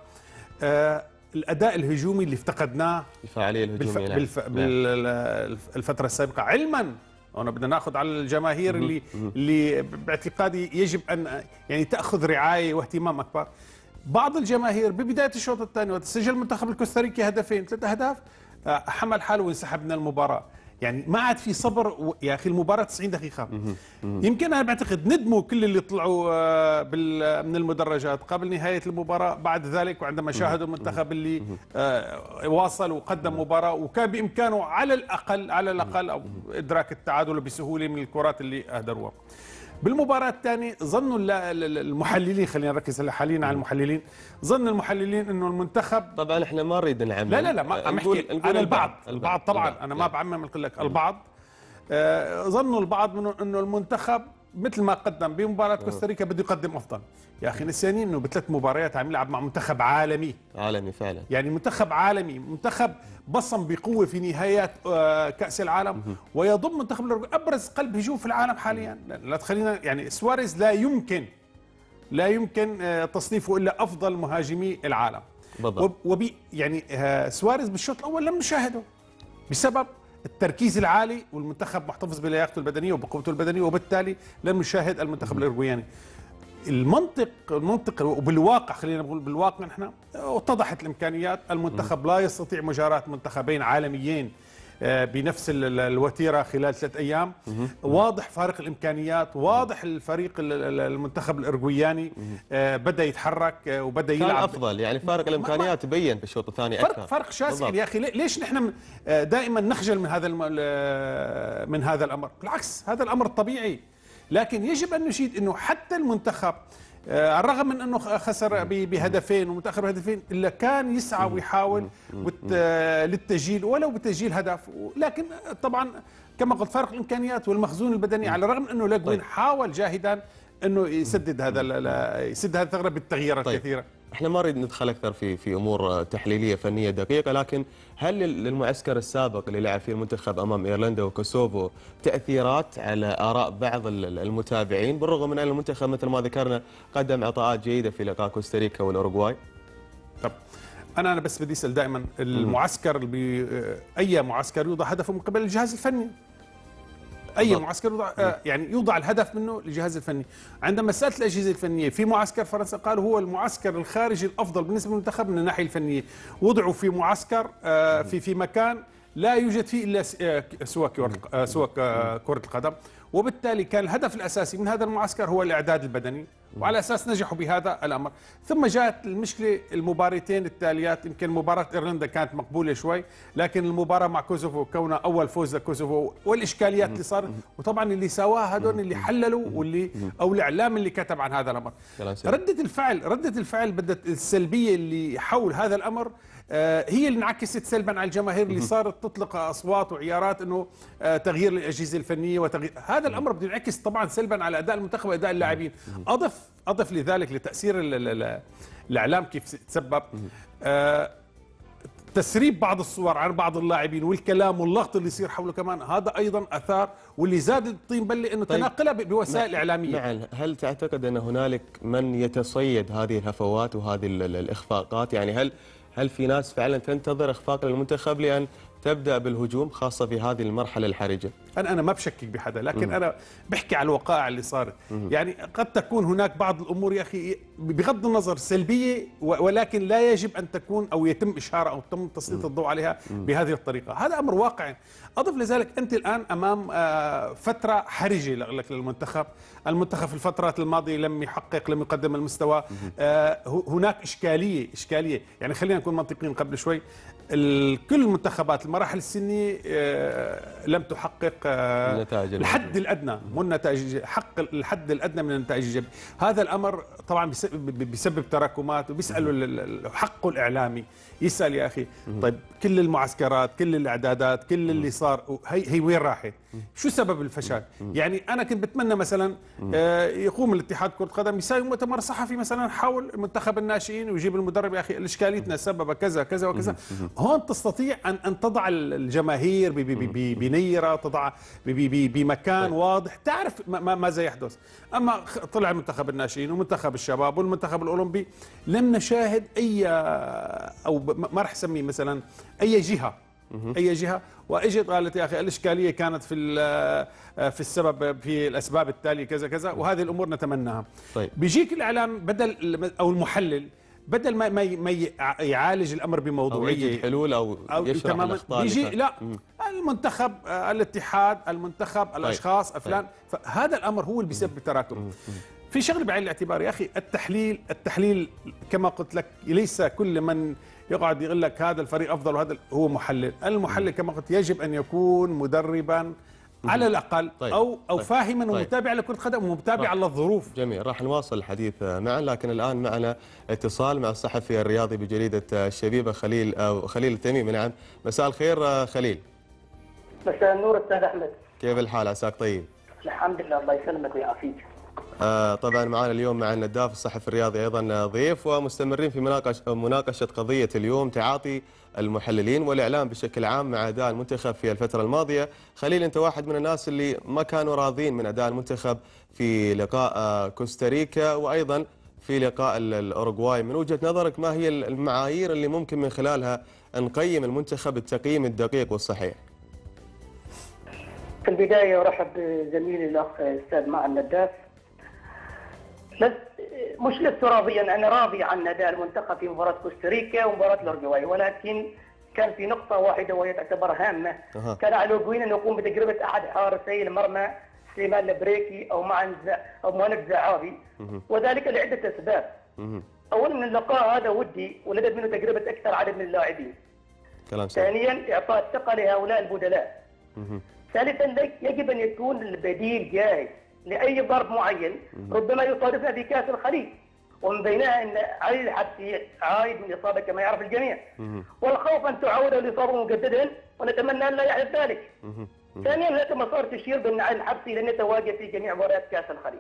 الأداء الهجومي اللي افتقدناه، الفعالية الهجومية بالف... بالفترة السابقة. علما أنا بدنا ناخذ على الجماهير اللي اللي باعتقادي يجب أن يعني تأخذ رعاية واهتمام أكبر. بعض الجماهير ببداية الشوط الثاني وقت سجل المنتخب الكوستاريكي هدفين ثلاثة أهداف حمل حاله وانسحب من المباراة. يعني ما عاد في صبر و... يا اخي المباراه تسعين دقيقه. يمكن انا بعتقد ندموا كل اللي طلعوا بال... من المدرجات قبل نهايه المباراه بعد ذلك، وعندما شاهدوا المنتخب اللي آه واصل وقدم مباراه وكان بامكانه على الاقل على الاقل أو ادراك التعادل بسهوله من الكرات اللي اهدروها. بالمباراة الثانية ظنوا المحللين، خلينا نركز حاليا على المحللين، ظن المحللين انه المنتخب، طبعا احنا ما نريد نعمم، لا لا لا ما عم احكي عن البعض البعض طبعا البعض. انا ما بعمم، قلت لك البعض آه، ظنوا البعض منه انه المنتخب مثل ما قدم بمباراه كوستاريكا بده يقدم افضل. يا اخي نسيانين انه بثلاث مباريات عم يلعب مع منتخب عالمي. عالمي فعلا. يعني منتخب عالمي، منتخب بصم بقوه في نهايات آه، كاس العالم، ويضم منتخب الأورجواي ابرز قلب هجوم في العالم حاليا. لا تخلينا يعني سواريز لا يمكن لا يمكن آه، تصنيفه الا افضل مهاجمي العالم. بالضبط. وبي يعني آه، سواريز بالشوط الاول لم نشاهده بسبب التركيز العالي، والمنتخب محتفظ بلياقته البدنيه وبقوته البدنيه، وبالتالي لم نشاهد المنتخب الاورجواياني. المنطق المنطق وبالواقع، خلينا نقول بالواقع، نحن اتضحت الامكانيات. المنتخب لا يستطيع مجاراة منتخبين عالميين بنفس الوتيره خلال ثلاث ايام. واضح فارق الامكانيات، واضح الفريق المنتخب الارجوياني بدا يتحرك وبدا يلعب كان افضل. يعني فارق الامكانيات تبين في الشوط الثاني اكثر. فرق فرق شاسع يا اخي. ليش نحن دائما نخجل من هذا من هذا الامر؟ بالعكس هذا الامر الطبيعي. لكن يجب ان نشيد انه حتى المنتخب على الرغم من انه خسر بهدفين ومتاخر بهدفين الا كان يسعى ويحاول للتسجيل ولو بتسجيل هدف. لكن طبعا كما قلت فارق الامكانيات والمخزون البدني، على الرغم انه لاجوين حاول جاهدا انه يسدد هذا يسدد هذه الثغره بالتغييرات طيب. الكثيره. احنا ما نريد ندخل اكثر في في امور تحليليه فنيه دقيقه، لكن هل للمعسكر السابق اللي لعب فيه المنتخب امام ايرلندا وكوسوفو تاثيرات على اراء بعض المتابعين، بالرغم من ان المنتخب مثل ما ذكرنا قدم عطاءات جيده في لقاء كوستاريكا والاوروغواي؟ طب انا انا بس بدي اسال دائما المعسكر اللي اي معسكر يوضع هدفه من قبل الجهاز الفني. اي بالضبط. معسكر يوضع يعني يوضع الهدف منه للجهاز الفني. عندما سالت الاجهزه الفنيه في معسكر فرنسا قالوا هو المعسكر الخارجي الافضل بالنسبه للمنتخب من الناحيه الفنيه. وضعوا في معسكر في في مكان لا يوجد فيه الا سوى سوى كره القدم، وبالتالي كان الهدف الاساسي من هذا المعسكر هو الاعداد البدني، وعلى اساس نجحوا بهذا الامر. ثم جاءت المشكله المباراتين التاليات. يمكن مباراه ايرلندا كانت مقبوله شوي، لكن المباراه مع كوسوفو كونها اول فوز لكوسوفو والاشكاليات اللي صارت، وطبعا اللي سواها هذول اللي حللوا واللي او الاعلام اللي كتب عن هذا الامر. رده الفعل رده الفعل بدت السلبيه اللي حول هذا الامر هي اللي انعكست سلبا على الجماهير اللي صارت تطلق اصوات وعيارات انه تغيير الاجهزه الفنيه وتغيير. هذا الامر بده ينعكس طبعا سلبا على اداء المنتخب واداء اللاعبين. اضف اضف لذلك لتاثير الاعلام كيف تسبب تسريب بعض الصور عن بعض اللاعبين والكلام واللغط اللي يصير حوله كمان، هذا ايضا اثار واللي زاد الطين بله انه طيب تناقلها بوسائل اعلاميه. نعم. هل تعتقد ان هنالك من يتصيد هذه الهفوات وهذه الاخفاقات؟ يعني هل هل في ناس فعلا تنتظر اخفاق للمنتخب لان تبدا بالهجوم خاصه في هذه المرحله الحرجه؟ انا انا ما بشكك بحدا، لكن م. انا بحكي على الوقائع اللي صارت. م. يعني قد تكون هناك بعض الامور يا اخي بغض النظر سلبيه، ولكن لا يجب ان تكون او يتم اشهارها او تم تسليط الضوء عليها م. بهذه الطريقه. هذا امر واقعي. اضف لذلك انت الان امام فتره حرجه لك للمنتخب. المنتخب في الفترات الماضيه لم يحقق لم يقدم المستوى. هناك اشكاليه اشكاليه يعني خلينا نكون منطقيين. قبل شوي كل المنتخبات المراحل السنيه لم تحقق الحد الادنى من النتائج، حق الحد الادنى من النتائج الايجابيه. هذا الامر طبعا بيسبب تراكمات، وبيسالوا حقه الاعلامي يسال يا اخي طيب كل المعسكرات كل الاعدادات كل اللي صار هي هي وين راحت؟ شو سبب الفشل؟ يعني انا كنت بتمنى مثلا يقوم الاتحاد كره القدم يساوي مؤتمر صحفي مثلا حول منتخب الناشئين ويجيب المدرب يا اخي الاشكاليتنا سبب كذا كذا وكذا. هون تستطيع ان ان تضع الجماهير بنيره، تضع بمكان واضح تعرف ماذا يحدث. اما طلع منتخب الناشئين ومنتخب الشباب والمنتخب الاولمبي لم نشاهد اي او ما راح اسميه مثلا اي جهه اي جهه واجت قالت يا اخي الاشكاليه كانت في في السبب في الاسباب التاليه كذا كذا، وهذه الامور نتمناها. طيب بيجيك الاعلام بدل او المحلل بدل ما ما يعالج الامر بموضوعيه أو يجد حلول او, أو يشرح الاخطاء بيجي لا مم. المنتخب الاتحاد المنتخب طيب. الاشخاص فلان طيب. فهذا الامر هو اللي بيسبب تراكم. في شغله بعين الاعتبار يا اخي، التحليل التحليل كما قلت لك ليس كل من يقعد يقول لك هذا الفريق افضل وهذا هو محلل. المحلل كما قلت يجب ان يكون مدربا على الاقل طيب. او او طيب. فاهما طيب. ومتابعا لكره القدم ومتابعا للظروف. جميل، راح نواصل الحديث معا، لكن الان معنا اتصال مع الصحفي الرياضي بجريده الشبيبه خليل او خليل التميمي. نعم، مساء الخير خليل. مساء النور استاذ احمد. كيف الحال؟ عساك طيب؟ الحمد لله، الله يسلمك ويعافيك. آه طبعا معنا اليوم مع النداف الصحفي الرياضي ايضا ضيف، ومستمرين في مناقشه مناقشه قضيه اليوم تعاطي المحللين والاعلام بشكل عام مع اداء المنتخب في الفتره الماضيه. خليل، انت واحد من الناس اللي ما كانوا راضين من اداء المنتخب في لقاء آه كوستاريكا وايضا في لقاء الاوروغواي. من وجهه نظرك ما هي المعايير اللي ممكن من خلالها نقيم المنتخب التقييم الدقيق والصحيح؟ في البدايه ارحب بزميلي الاخ الاستاذ مع النداف. مش لست راضيا، انا راضي عن اداء المنتخب في مباراه كوستاريكا ومباراه الاوروغواي، ولكن كان في نقطه واحده وهي تعتبر هامه. أه. كان على الاوروغواي ان يقوم بتجربه احد حارسي المرمى سليمان البريكي او معن او مهند زعابي، وذلك لعده اسباب. أه. اولا ان اللقاء هذا ودي ولدت منه تجربه اكثر عدد من اللاعبين. كلام سهل. ثانيا اعطاء الثقه لهؤلاء البدلاء. أه. ثالثا يجب ان يكون البديل جاهز لاي ظرف معين ربما يصادفنا في كاس الخليج، ومن بينها ان علي الحبسي عايد من اصابه كما يعرف الجميع، والخوف ان تعود الاصابه مجددا ونتمنى ان لا يحدث ذلك. ثانيا هناك مسار تشير بان علي الحبسي لن يتواجد في جميع مباريات كاس الخليج.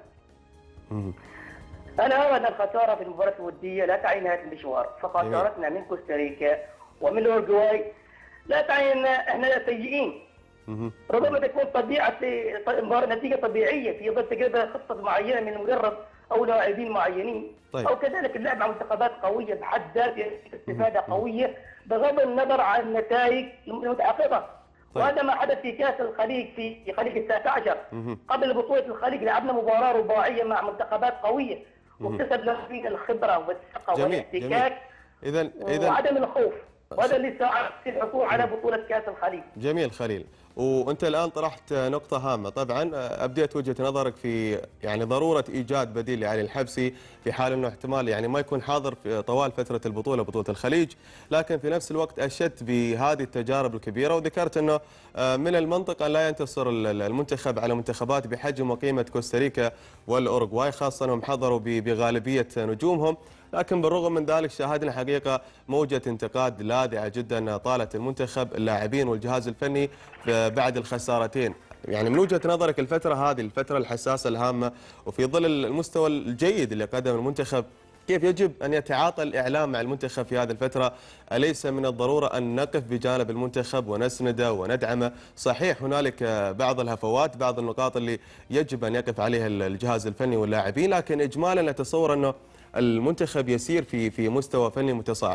انا ارى ان الخساره في المباراه الوديه لا تعني نهايه المشوار، فخسارتنا من كوستاريكا ومن الاوروغواي لا تعني ان احنا سيئين. ربما تكون طبيعه نتيجه طبيعيه في ظل تجربه خطه معينه من المدرب او لاعبين معينين. طيب. او كذلك اللعب مع منتخبات قويه بحد ذاتها استفاده قويه بغض النظر عن النتائج المتحققه. طيب. وهذا ما حدث في كاس الخليج في خليج التاسع عشر. قبل بطوله الخليج لعبنا مباراه رباعيه مع منتخبات قويه واكتسب لاعبين الخبره والثقه والاحتكاك اذا اذا وعدم الخوف، وهذا اللي ساعد في الحصول على بطوله كاس الخليج. جميل خليل، وانت الان طرحت نقطه هامه. طبعا ابديت وجهه نظرك في يعني ضروره ايجاد بديل لعلي الحبسي في حال انه احتمال يعني ما يكون حاضر في طوال فتره البطوله بطوله الخليج، لكن في نفس الوقت اشدت بهذه التجارب الكبيره وذكرت انه من المنطق ان لا ينتصر المنتخب على منتخبات بحجم وقيمه كوستاريكا والاوروغواي، خاصه انهم حضروا بغالبيه نجومهم. لكن بالرغم من ذلك شاهدنا حقيقة موجة انتقاد لاذعة جدا طالت المنتخب اللاعبين والجهاز الفني بعد الخسارتين. يعني من وجهة نظرك الفترة هذه الفترة الحساسة الهامة وفي ظل المستوى الجيد اللي قدم المنتخب، كيف يجب أن يتعاطى الإعلام مع المنتخب في هذه الفترة؟ أليس من الضرورة أن نقف بجانب المنتخب ونسنده وندعمه؟ صحيح هنالك بعض الهفوات، بعض النقاط اللي يجب أن يقف عليها الجهاز الفني واللاعبين، لكن إجمالا نتصور أنه المنتخب يسير في في مستوى فني متصاعد.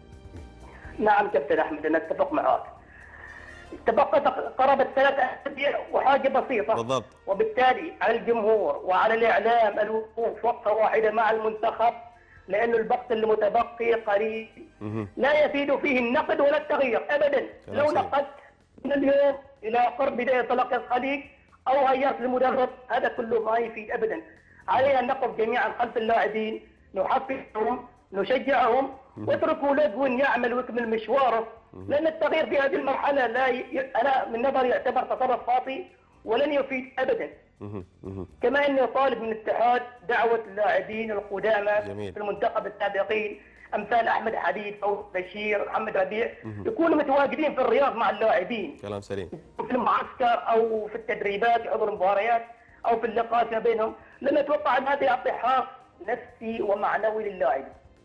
نعم كابتن احمد، انا اتفق معك. تبقى قرابه ثلاث اسابيع وحاجه بسيطه بالضبط، وبالتالي على الجمهور وعلى الاعلام الوقوف وقفه واحده مع المنتخب، لانه الوقت المتبقي قليل لا يفيد فيه النقد ولا التغيير ابدا. لو نقدت من اليوم الى قرب بدايه طلاق الخليج او غيرت المدرب هذا كله ما يفيد ابدا. علينا ان نقف جميعا خلف اللاعبين، نحفزهم، نشجعهم، واتركوا لجو يعمل ويكمل مشواره، لان التغيير في هذه المرحله لا ي... انا من نظري يعتبر تصرف خاطئ ولن يفيد ابدا. كما اني طالب من الاتحاد دعوه اللاعبين القدامى في المنتخب السابقين امثال احمد حديد او بشير محمد ربيع يكونوا متواجدين في الرياض مع اللاعبين. كلام سليم. في المعسكر او في التدريبات يحضروا المباريات او في اللقاءات ما بينهم، لان اتوقع ان هذا يعطي حافز نفسي ومعنوي للاعب.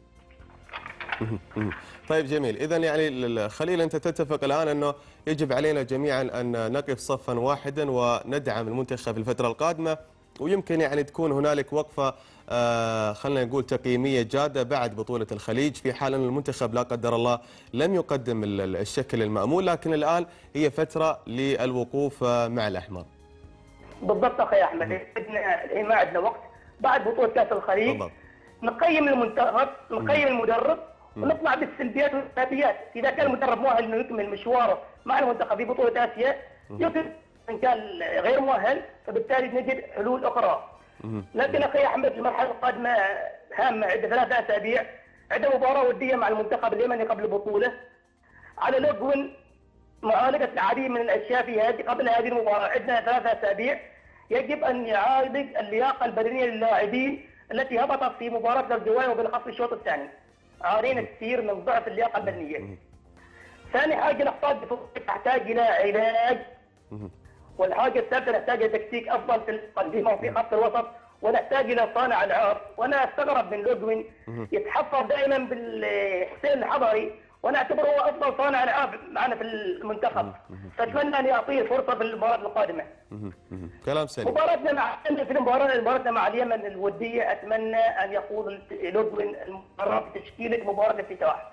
طيب جميل، اذا يعني خليل انت تتفق الان انه يجب علينا جميعا ان نقف صفا واحدا وندعم المنتخب في الفتره القادمه، ويمكن يعني تكون هنالك وقفه آه خلينا نقول تقييميه جاده بعد بطوله الخليج في حال ان المنتخب لا قدر الله لم يقدم الشكل المامول، لكن الان هي فتره للوقوف مع الاحمر. بالضبط اخي احمد، الحين ما عندنا وقت بعد بطوله كاس الخليج. بالضبط. نقيم المنتخب، نقيم المدرب، ونطلع بالسلبيات والايجابيات. اذا كان المدرب مؤهل انه يكمل مشواره مع المنتخب في بطوله اسيا يمكن، ان كان غير مؤهل فبالتالي نجد حلول اخرى. لكن اخي احمد المرحله القادمه هامه، عندنا ثلاثة اسابيع، عندنا مباراه وديه مع المنتخب اليمني قبل البطوله. على لجو معالجه العديد من الاشياء في هذه قبل هذه المباراه، عندنا ثلاثة اسابيع يجب ان يعالج اللياقه البدنيه للاعبين التي هبطت في مباراه الاوروغواي وبالاخص الشوط الثاني. عانينا كثير من ضعف اللياقه البدنيه. ثاني حاجه الاخطاء الدفاعيه تحتاج الى علاج والحاجه الثالثه نحتاج الى تكتيك افضل في التقديم وفي خط الوسط، ونحتاج الى صانع العاب. وانا استغرب من لودوين يتحفظ دائما بالحسين الحضري، وانا اعتبره هو افضل صانع العاب معنا في المنتخب، فاتمنى ان يعطيه فرصه في المباراه القادمه. كلام سليم. مباراتنا مع في المباراه مباراتنا مع اليمن الوديه، اتمنى ان يقود لودوين المباراه بتشكيله مباراه الافتتاح.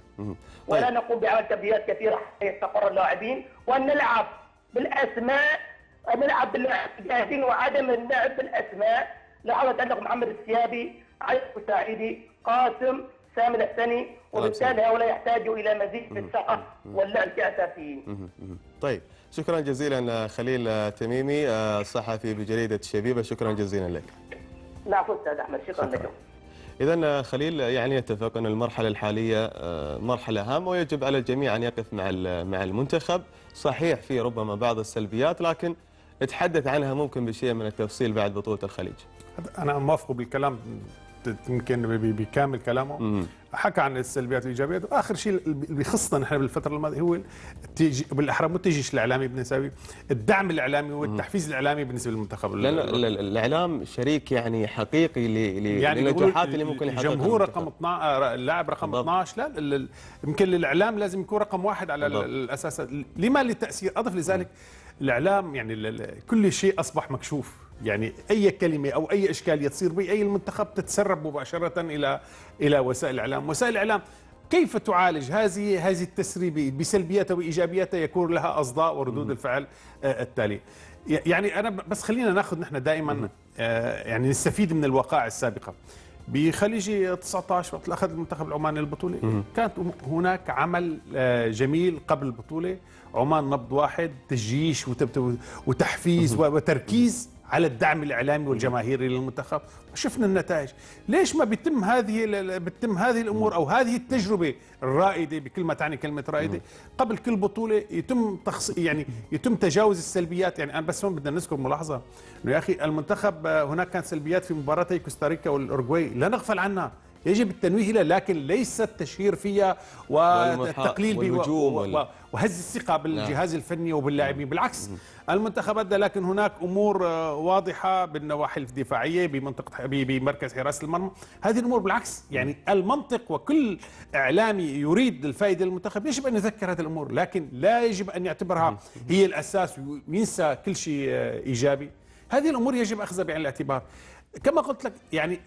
ولا نقوم بعمل تبديلات كثيره حتى يستقر اللاعبين، وان نلعب بالاسماء، نلعب بالجاهزين وعدم اللعب بالاسماء. لاحظت عندك محمد السيابي، علي السعيدي، قاسم، سامي الحسني، وبالتالي هؤلاء يحتاجوا الى مزيد من الثقه واللعب كاساسيين. طيب، شكرا جزيلا خليل تميمي الصحفي بجريده الشبيبه، شكرا جزيلا لك. العفو استاذ احمد، شكرا, شكرا. لكم. إذا خليل يعني يتفق أن المرحلة الحالية مرحلة هامة ويجب على الجميع أن يقف مع مع المنتخب، صحيح في ربما بعض السلبيات لكن نتحدث عنها ممكن بشيء من التفصيل بعد بطولة الخليج. أنا موافقه بالكلام يمكن بكامل كلامه. مم. حكى عن السلبيات والايجابيات، واخر شيء اللي بيخصنا نحن بالفتره الماضيه هو بالاحرى مو التجيش الاعلامي بالنسبه الدعم الاعلامي والتحفيز الاعلامي بالنسبه للمنتخب. لان الاعلام شريك يعني حقيقي يعني للنجاحات اللي ممكن يحققها الجمهور رقم اثناشر، اللاعب رقم بالضبط. اثناشر، لا يمكن الاعلام لازم يكون رقم واحد على بالضبط. الاساس. لما للتاثير اضف لذلك مم. الاعلام يعني كل شيء اصبح مكشوف، يعني اي كلمه او اي اشكاليه تصير باي المنتخب تتسرب مباشره الى الى وسائل الاعلام. وسائل الاعلام كيف تعالج هذه هذه التسريبه بسلبياتها وايجابياتها؟ يكون لها اصداء وردود الفعل التاليه. يعني انا بس خلينا ناخذ نحن دائما يعني نستفيد من الوقائع السابقه. بخليج تسعة عشر وقت اخذ المنتخب العماني البطوله كانت هناك عمل جميل قبل البطوله، عمان نبض واحد، تجيش وتحفيز وتركيز على الدعم الاعلامي والجماهيري للمنتخب، وشفنا النتائج. ليش ما بيتم هذه بتم هذه الامور او هذه التجربه الرائده بكل ما تعني كلمه رائده قبل كل بطوله يتم تخص يعني يتم تجاوز السلبيات؟ يعني انا بس هون بدنا نذكر ملاحظه انه يا اخي المنتخب هناك كانت سلبيات في مباراتي كوستاريكا والاورجواي لا نغفل عنها، يجب التنويه لها، لكن ليس التشهير فيها والتقليل بها وهز الثقه بالجهاز الفني وباللاعبين. بالعكس المنتخب ادى، لكن هناك امور واضحه بالنواحي الدفاعيه بمنطقه بمركز حراسه المرمى. هذه الامور بالعكس يعني المنطق وكل اعلامي يريد الفائده للمنتخب يجب ان يذكر هذه الامور، لكن لا يجب ان يعتبرها هي الاساس وينسى كل شيء ايجابي. هذه الامور يجب اخذها بعين الاعتبار. كما قلت لك يعني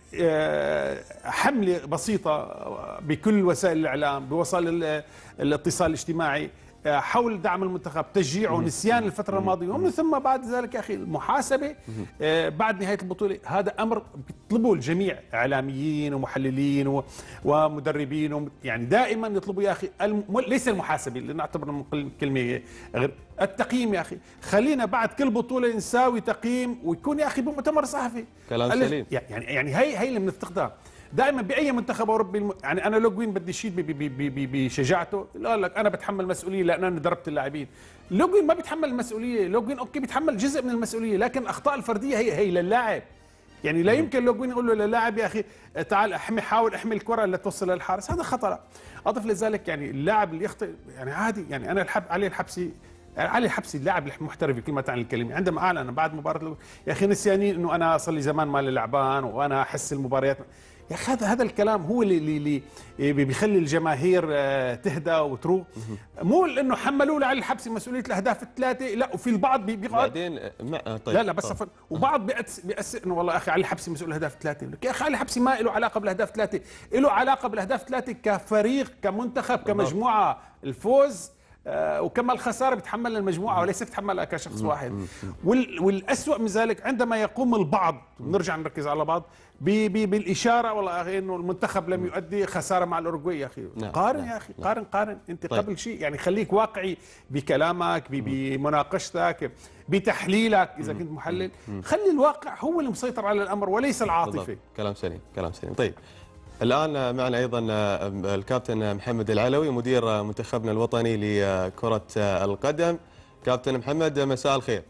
حملة بسيطة بكل وسائل الإعلام بوسائل الاتصال الاجتماعي حول دعم المنتخب، تشجيعه، نسيان الفترة الماضية، ومن ثم بعد ذلك يا أخي المحاسبة بعد نهاية البطولة. هذا أمر بيطلبه الجميع، إعلاميين ومحللين ومدربين، يعني دائما يطلبوا يا أخي الم... ليس المحاسبة اللي نعتبر كلمة غير التقييم. يا أخي خلينا بعد كل بطولة نساوي تقييم ويكون يا أخي بمؤتمر صحفي. كلام سليم. يعني يعني هي هي اللي بنفتقدها دائما باي منتخب اوروبي الم... يعني انا لوغوين بدي شيء بشجاعته، لا لك انا بتحمل مسؤوليه لان انا دربت اللاعبين. لوغوين ما بيتحمل المسؤوليه، لوغوين اوكي بيتحمل جزء من المسؤوليه، لكن الاخطاء الفرديه هي هي للاعب. يعني لا يمكن لوغوين يقول له للاعب يا اخي تعال احمي حاول احمي الكره اللي توصل للحارس، هذا خطا. اضف لذلك يعني اللاعب اللي يخطئ يعني عادي، يعني انا الحب علي الحبسي علي الحبسي اللاعب المحترف بكل تعني الكلمه عندما اعلن بعد مباراه يا اخي نسيانين انه انا صار لي زمان مالي لعبان وانا احس المباريات. يا اخي هذا هذا الكلام هو اللي اللي بيخلي الجماهير تهدى وتروق. مو انه حملوا له علي الحبسي مسؤوليه الاهداف الثلاثه، لا وفي البعض بيقعد بعدين طيب لا لا بس طيب. وبعض بيأسر انه والله اخي علي الحبسي مسؤول الاهداف الثلاثه. يا اخي علي الحبسي ما له علاقه بالاهداف الثلاثه، له علاقه بالاهداف الثلاثه كفريق كمنتخب كمجموعه. الفوز وكما الخساره بتحملها المجموعه وليس بتحملها كشخص واحد. والاسوأ من ذلك عندما يقوم البعض، نرجع نركز على بعض بالاشاره والله انه المنتخب لم يؤدي، خساره مع الاورجواي. يا اخي قارن يا اخي قارن قارن انت طيب. قبل شيء يعني خليك واقعي بكلامك بمناقشتك بتحليلك اذا كنت محلل، خلي الواقع هو اللي مسيطر على الامر وليس العاطفه. كلام سليم كلام سليم. طيب الآن معنا أيضا الكابتن محمد العلوي مدير منتخبنا الوطني لكرة القدم. كابتن محمد مساء الخير.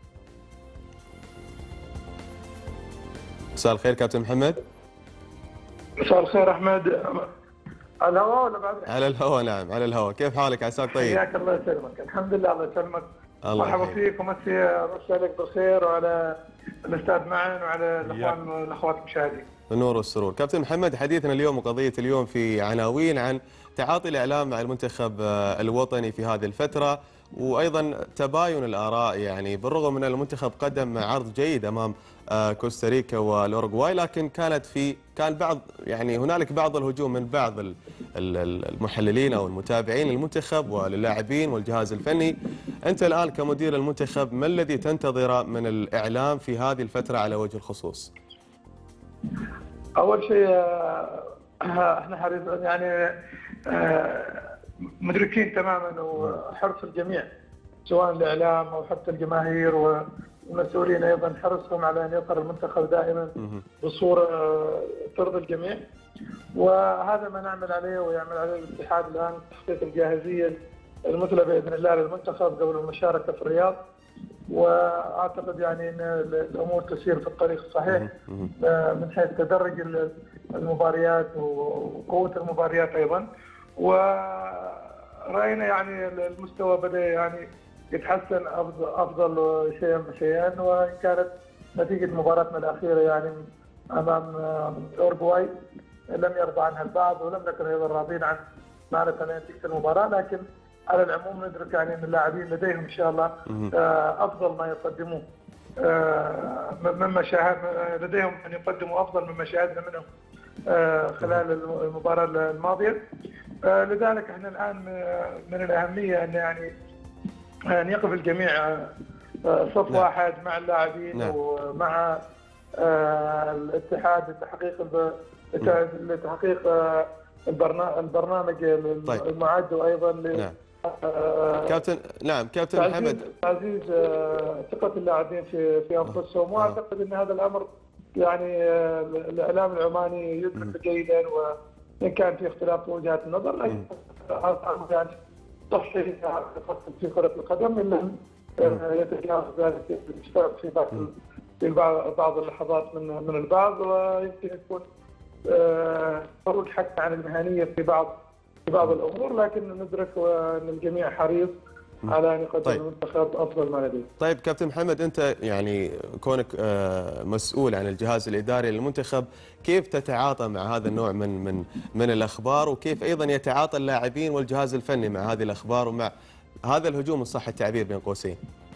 مساء الخير كابتن محمد. مساء الخير أحمد. على الهواء ولا بعد؟ على الهواء نعم على الهواء. كيف حالك؟ عساك طيب؟ حياك الله يسلمك. الحمد لله الله يسلمك مرحبا فيك ومسي مسي عليك بالخير وعلى الاستاذ معن وعلى الاخوان والاخوات المشاهدين. النور والسرور. كابتن محمد، حديثنا اليوم وقضيه اليوم في عناوين عن تعاطي الاعلام مع المنتخب الوطني في هذه الفتره، وايضا تباين الاراء. يعني بالرغم من المنتخب قدم عرض جيد امام كوستاريكا والاوروغواي، لكن كانت في كان بعض يعني هنالك بعض الهجوم من بعض المحللين او المتابعين للمنتخب وللاعبين والجهاز الفني. انت الان كمدير المنتخب، ما الذي تنتظره من الاعلام في هذه الفتره على وجه الخصوص؟ اول شيء احنا حريص يعني مدركين تماما وحرص الجميع سواء الاعلام او حتى الجماهير والمسؤولين ايضا حرصهم على ان يظهر المنتخب دائما بصوره ترضي الجميع، وهذا ما نعمل عليه ويعمل عليه الاتحاد الان، تحقيق الجاهزيه المثلى باذن الله للمنتخب قبل المشاركه في الرياض. واعتقد يعني ان الامور تسير في الطريق الصحيح من حيث تدرج المباريات وقوه المباريات ايضا، وراينا يعني المستوى بدا يعني يتحسن افضل افضل شيئا فشيئا، وان كانت نتيجه مباراتنا الاخيره يعني امام اورجواي لم يرضى عنها البعض، ولم نكن ايضا راضين عن معرفه نتيجه المباراه، لكن على العموم ندرك يعني ان اللاعبين لديهم ان شاء الله افضل ما يقدموه مما شاهد لديهم ان يقدموا افضل مما شاهدنا منهم خلال المباراه الماضيه. لذلك احنا الان من الاهميه ان يعني ان يقف الجميع صف نعم. واحد مع اللاعبين نعم. ومع الاتحاد لتحقيق لتحقيق البرنامج المعد، وايضا نعم. كابتن نعم كابتن محمد، تعزيز ثقة اللاعبين في في انفسهم، واعتقد ان هذا الامر يعني الاعلام العماني يدرك جيدا، وان كان في اختلاف في وجهات النظر لكن يعني صحي في كرة القدم الا يتجاوز ذلك الاشتراك في بعض في بعض اللحظات من من البعض، ويمكن يكون خروج حتى عن المهنية في بعض في بعض الامور، لكن ندرك ان الجميع حريص على ان يقدم طيب. المنتخب افضل ما لديه. طيب كابتن محمد، انت يعني كونك مسؤول عن الجهاز الاداري للمنتخب، كيف تتعاطى مع هذا النوع من من من الاخبار، وكيف ايضا يتعاطى اللاعبين والجهاز الفني مع هذه الاخبار ومع هذا الهجوم، ان صح التعبير بين قوسين؟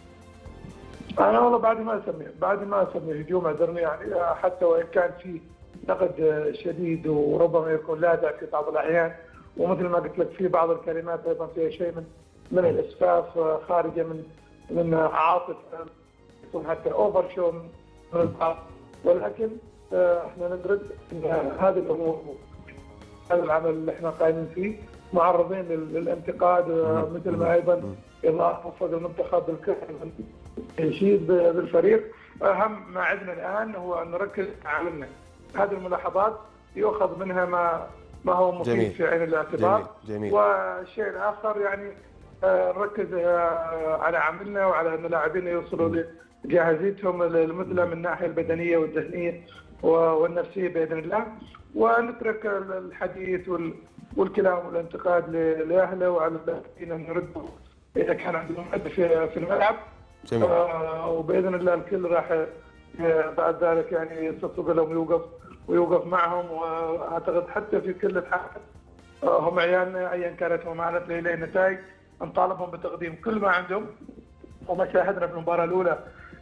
انا والله بعد ما اسميه بعد ما اسميه هجوم، اعذرني يعني، حتى وان كان في نقد شديد وربما يكون لاذع في بعض الاحيان، ومثل ما قلت لك في بعض الكلمات ايضا فيها شيء من من الاسفاف خارجه من من عاطفه، يكون حتى اوفر شو من البعض، ولكن احنا ندرك ان هذه الامور هذا العمل اللي احنا قايمين فيه معرضين للانتقاد، مثل ما ايضا اضافه وفق المنتخب بالكثره يشيد بالفريق. اهم ما عندنا الان هو ان نركز على عملنا، هذه الملاحظات يؤخذ منها ما ما هو مفيد جميل. في عين الاعتبار. جميل. جميل. والشيء الاخر يعني نركز على عملنا وعلى ان لاعبينا يوصلوا لجاهزيتهم المثلى من الناحيه البدنيه والذهنيه والنفسيه باذن الله، ونترك الحديث والكلام والانتقاد لاهله، وعلى اللاعبين ان يردوا اذا كان عندهم حد في في الملعب. جميل. وباذن الله الكل راح بعد ذلك يعني يصفق لهم ويوقف ويوقف معهم، واعتقد حتى في كل الحالات هم عيالنا ايا كانت ممارسه الى النتائج، نطالبهم بتقديم كل ما عندهم، وما شاهدنا في المباراه الاولى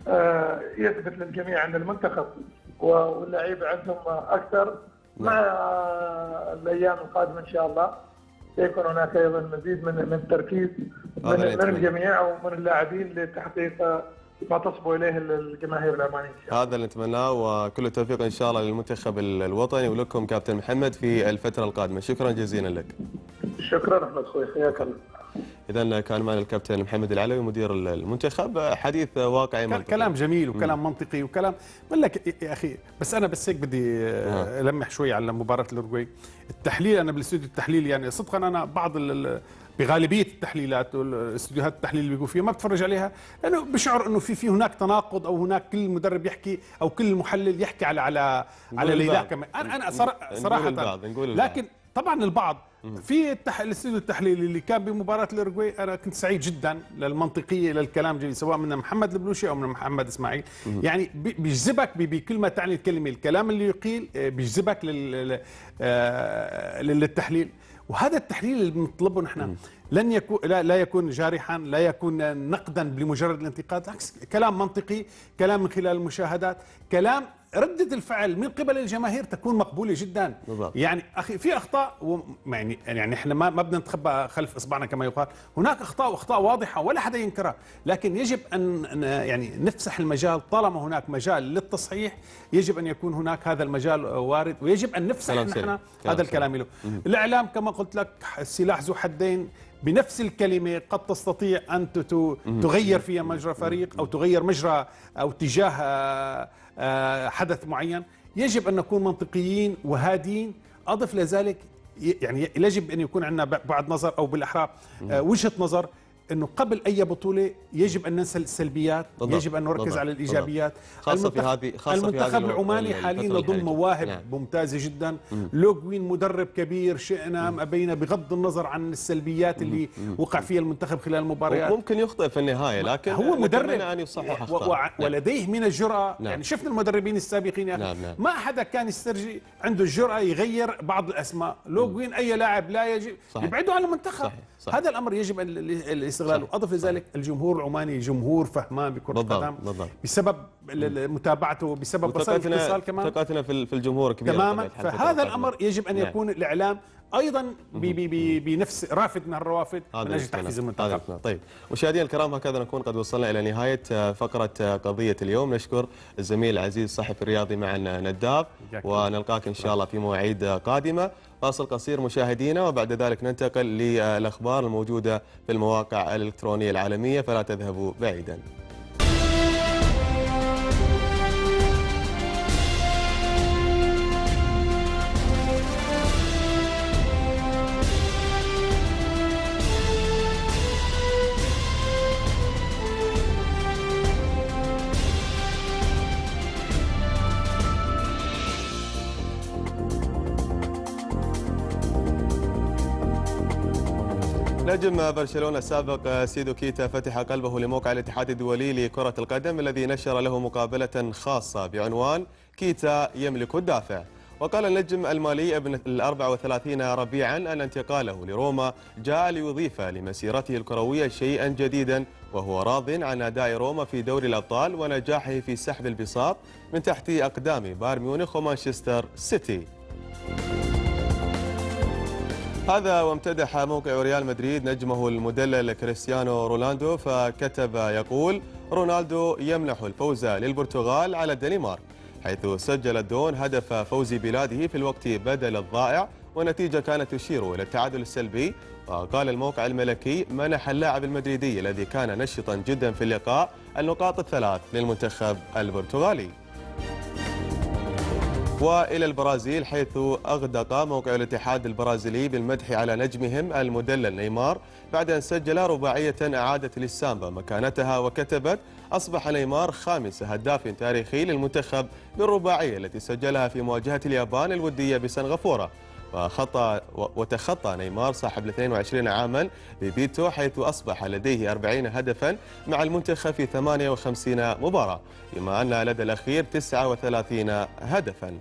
يثبت للجميع ان المنتخب واللعيبه عندهم اكثر. مع الايام القادمه ان شاء الله سيكون هناك ايضا مزيد من من التركيز من, من الجميع ومن اللاعبين لتحقيق ما تصبو اليه الجماهير العمانيه. هذا اللي نتمناه، وكل التوفيق ان شاء الله للمنتخب الوطني ولكم كابتن محمد في الفتره القادمه. شكرا جزيلا لك. شكرا احمد اخوي، حياك الله. اذا كان معنا الكابتن محمد العلوي مدير المنتخب، حديث واقعي منطقي. كلام جميل وكلام م. منطقي وكلام بقول لك يا اخي، بس انا بس هيك بدي آه. المح شوي على مباراه الاورجواي. التحليل انا بالاستوديو التحليل يعني صدقا انا بعض بغالبيه التحليلات والاستوديوهات التحليل اللي بيقول فيها ما بتفرج عليها، لانه بشعر انه في في هناك تناقض، او هناك كل مدرب يحكي او كل محلل يحكي على على على ليلى كمان. انا انا صراحه نقول البعض. نقول البعض. لكن طبعا البعض في التح... الاستوديو التحليلي اللي كان بمباراه الاورجواي انا كنت سعيد جدا للمنطقيه للكلام جميل سواء من محمد البلوشي او من محمد اسماعيل. يعني بيجذبك بكل ما تعني الكلمه، الكلام اللي يقيل بيجذبك لل... للتحليل، وهذا التحليل اللي بنطلبه نحن لن يكون لا, لا يكون جارحا، لا يكون نقدا بمجرد الانتقاد، بالعكس كلام منطقي، كلام من خلال المشاهدات، كلام ردة الفعل من قبل الجماهير تكون مقبولة جدا. بالضبط. يعني اخي في اخطاء يعني يعني احنا ما ما بدنا نتخبى خلف اصبعنا كما يقال، هناك اخطاء واخطاء واضحة ولا حدا ينكرها، لكن يجب ان يعني نفسح المجال طالما هناك مجال للتصحيح، يجب ان يكون هناك هذا المجال وارد، ويجب ان نفسح نحن هذا الكلام له. الاعلام كما قلت لك سلاح ذو حدين، بنفس الكلمة قد تستطيع أن تغير فيها مجرى فريق أو تغير مجرى أو اتجاه حدث معين. يجب أن نكون منطقيين وهادين. أضف لذلك يعني يجب أن يكون عندنا بعد نظر أو بالأحرى وجهة نظر انه قبل اي بطوله يجب ان ننسى السلبيات، يجب ان نركز على الايجابيات. خاصه في هذه خاصه المنتخب العماني حاليا يضم مواهب نعم. ممتازه جدا. لوغوين مدرب كبير، شئنا ام ابينا بغض النظر عن السلبيات اللي مم. وقع فيها المنتخب خلال المباريات. ممكن يخطئ في النهايه، لكن هو مدرب ان يصحح اخطاء ولديه من الجرأة. نعم. يعني شفنا المدربين السابقين يا نعم نعم. ما حدا كان يسترجي عنده الجرأة يغير بعض الاسماء. لوغوين اي لاعب لا يجب يبعده عن المنتخب. صحيح. صحيح. هذا الامر يجب الاستغلال. اضف لذلك الجمهور العماني جمهور فهمان بكرة القدم بسبب متابعته، بسبب وسائل الاتصال كمان. ثقتنا في الجمهور كبيرة تماما. فهذا الامر يجب ان يكون نعم. الاعلام ايضا بي بي بي بنفس رافد من الروافد من اجل تحفيز المنتخب. طيب مشاهدينا الكرام، هكذا نكون قد وصلنا الى نهايه فقره قضيه اليوم. نشكر الزميل العزيز الصحفي الرياضي معنا نداف، ونلقاك ان شاء الله في مواعيد قادمه. فاصل قصير مشاهدينا، وبعد ذلك ننتقل للاخبار الموجوده في المواقع الالكترونيه العالميه، فلا تذهبوا بعيدا. نجم برشلونة السابق سيدو كيتا فتح قلبه لموقع الاتحاد الدولي لكرة القدم الذي نشر له مقابلة خاصة بعنوان كيتا يملك الدافع. وقال النجم المالي ابن الأربع وثلاثين ربيعا أن انتقاله لروما جاء ليضيف لمسيرته الكروية شيئا جديدا، وهو راض عن أداء روما في دوري الأبطال ونجاحه في سحب البساط من تحت أقدام بايرن ميونخ ومانشستر سيتي. هذا وامتدح موقع ريال مدريد نجمه المدلل كريستيانو رونالدو، فكتب يقول: رونالدو يمنح الفوز للبرتغال على الدنمارك، حيث سجل الدون هدف فوز بلاده في الوقت بدل الضائع، والنتيجة كانت تشير إلى التعادل السلبي. وقال الموقع الملكي: منح اللاعب المدريدي الذي كان نشطا جدا في اللقاء النقاط الثلاث للمنتخب البرتغالي. وإلى البرازيل، حيث أغدق موقع الاتحاد البرازيلي بالمدح على نجمهم المدلل نيمار بعد أن سجل رباعية أعادت للسامبا مكانتها، وكتبت: أصبح نيمار خامس هداف تاريخي للمنتخب بالرباعية التي سجلها في مواجهة اليابان الودية بسنغافورة. وخطى وتخطى نيمار صاحب الاثنين وعشرين عاما ببيتو، حيث أصبح لديه أربعين هدفا مع المنتخب في ثمانية وخمسين مباراة، بما أن لدى الأخير تسعة وثلاثين هدفا.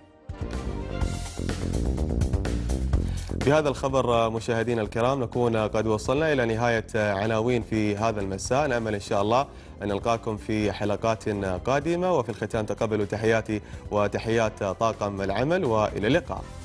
بهذا الخبر مشاهدينا الكرام نكون قد وصلنا إلى نهاية عناوين في هذا المساء. نأمل إن شاء الله أن نلقاكم في حلقات قادمة، وفي الختام تقبلوا تحياتي وتحيات طاقم العمل، وإلى اللقاء.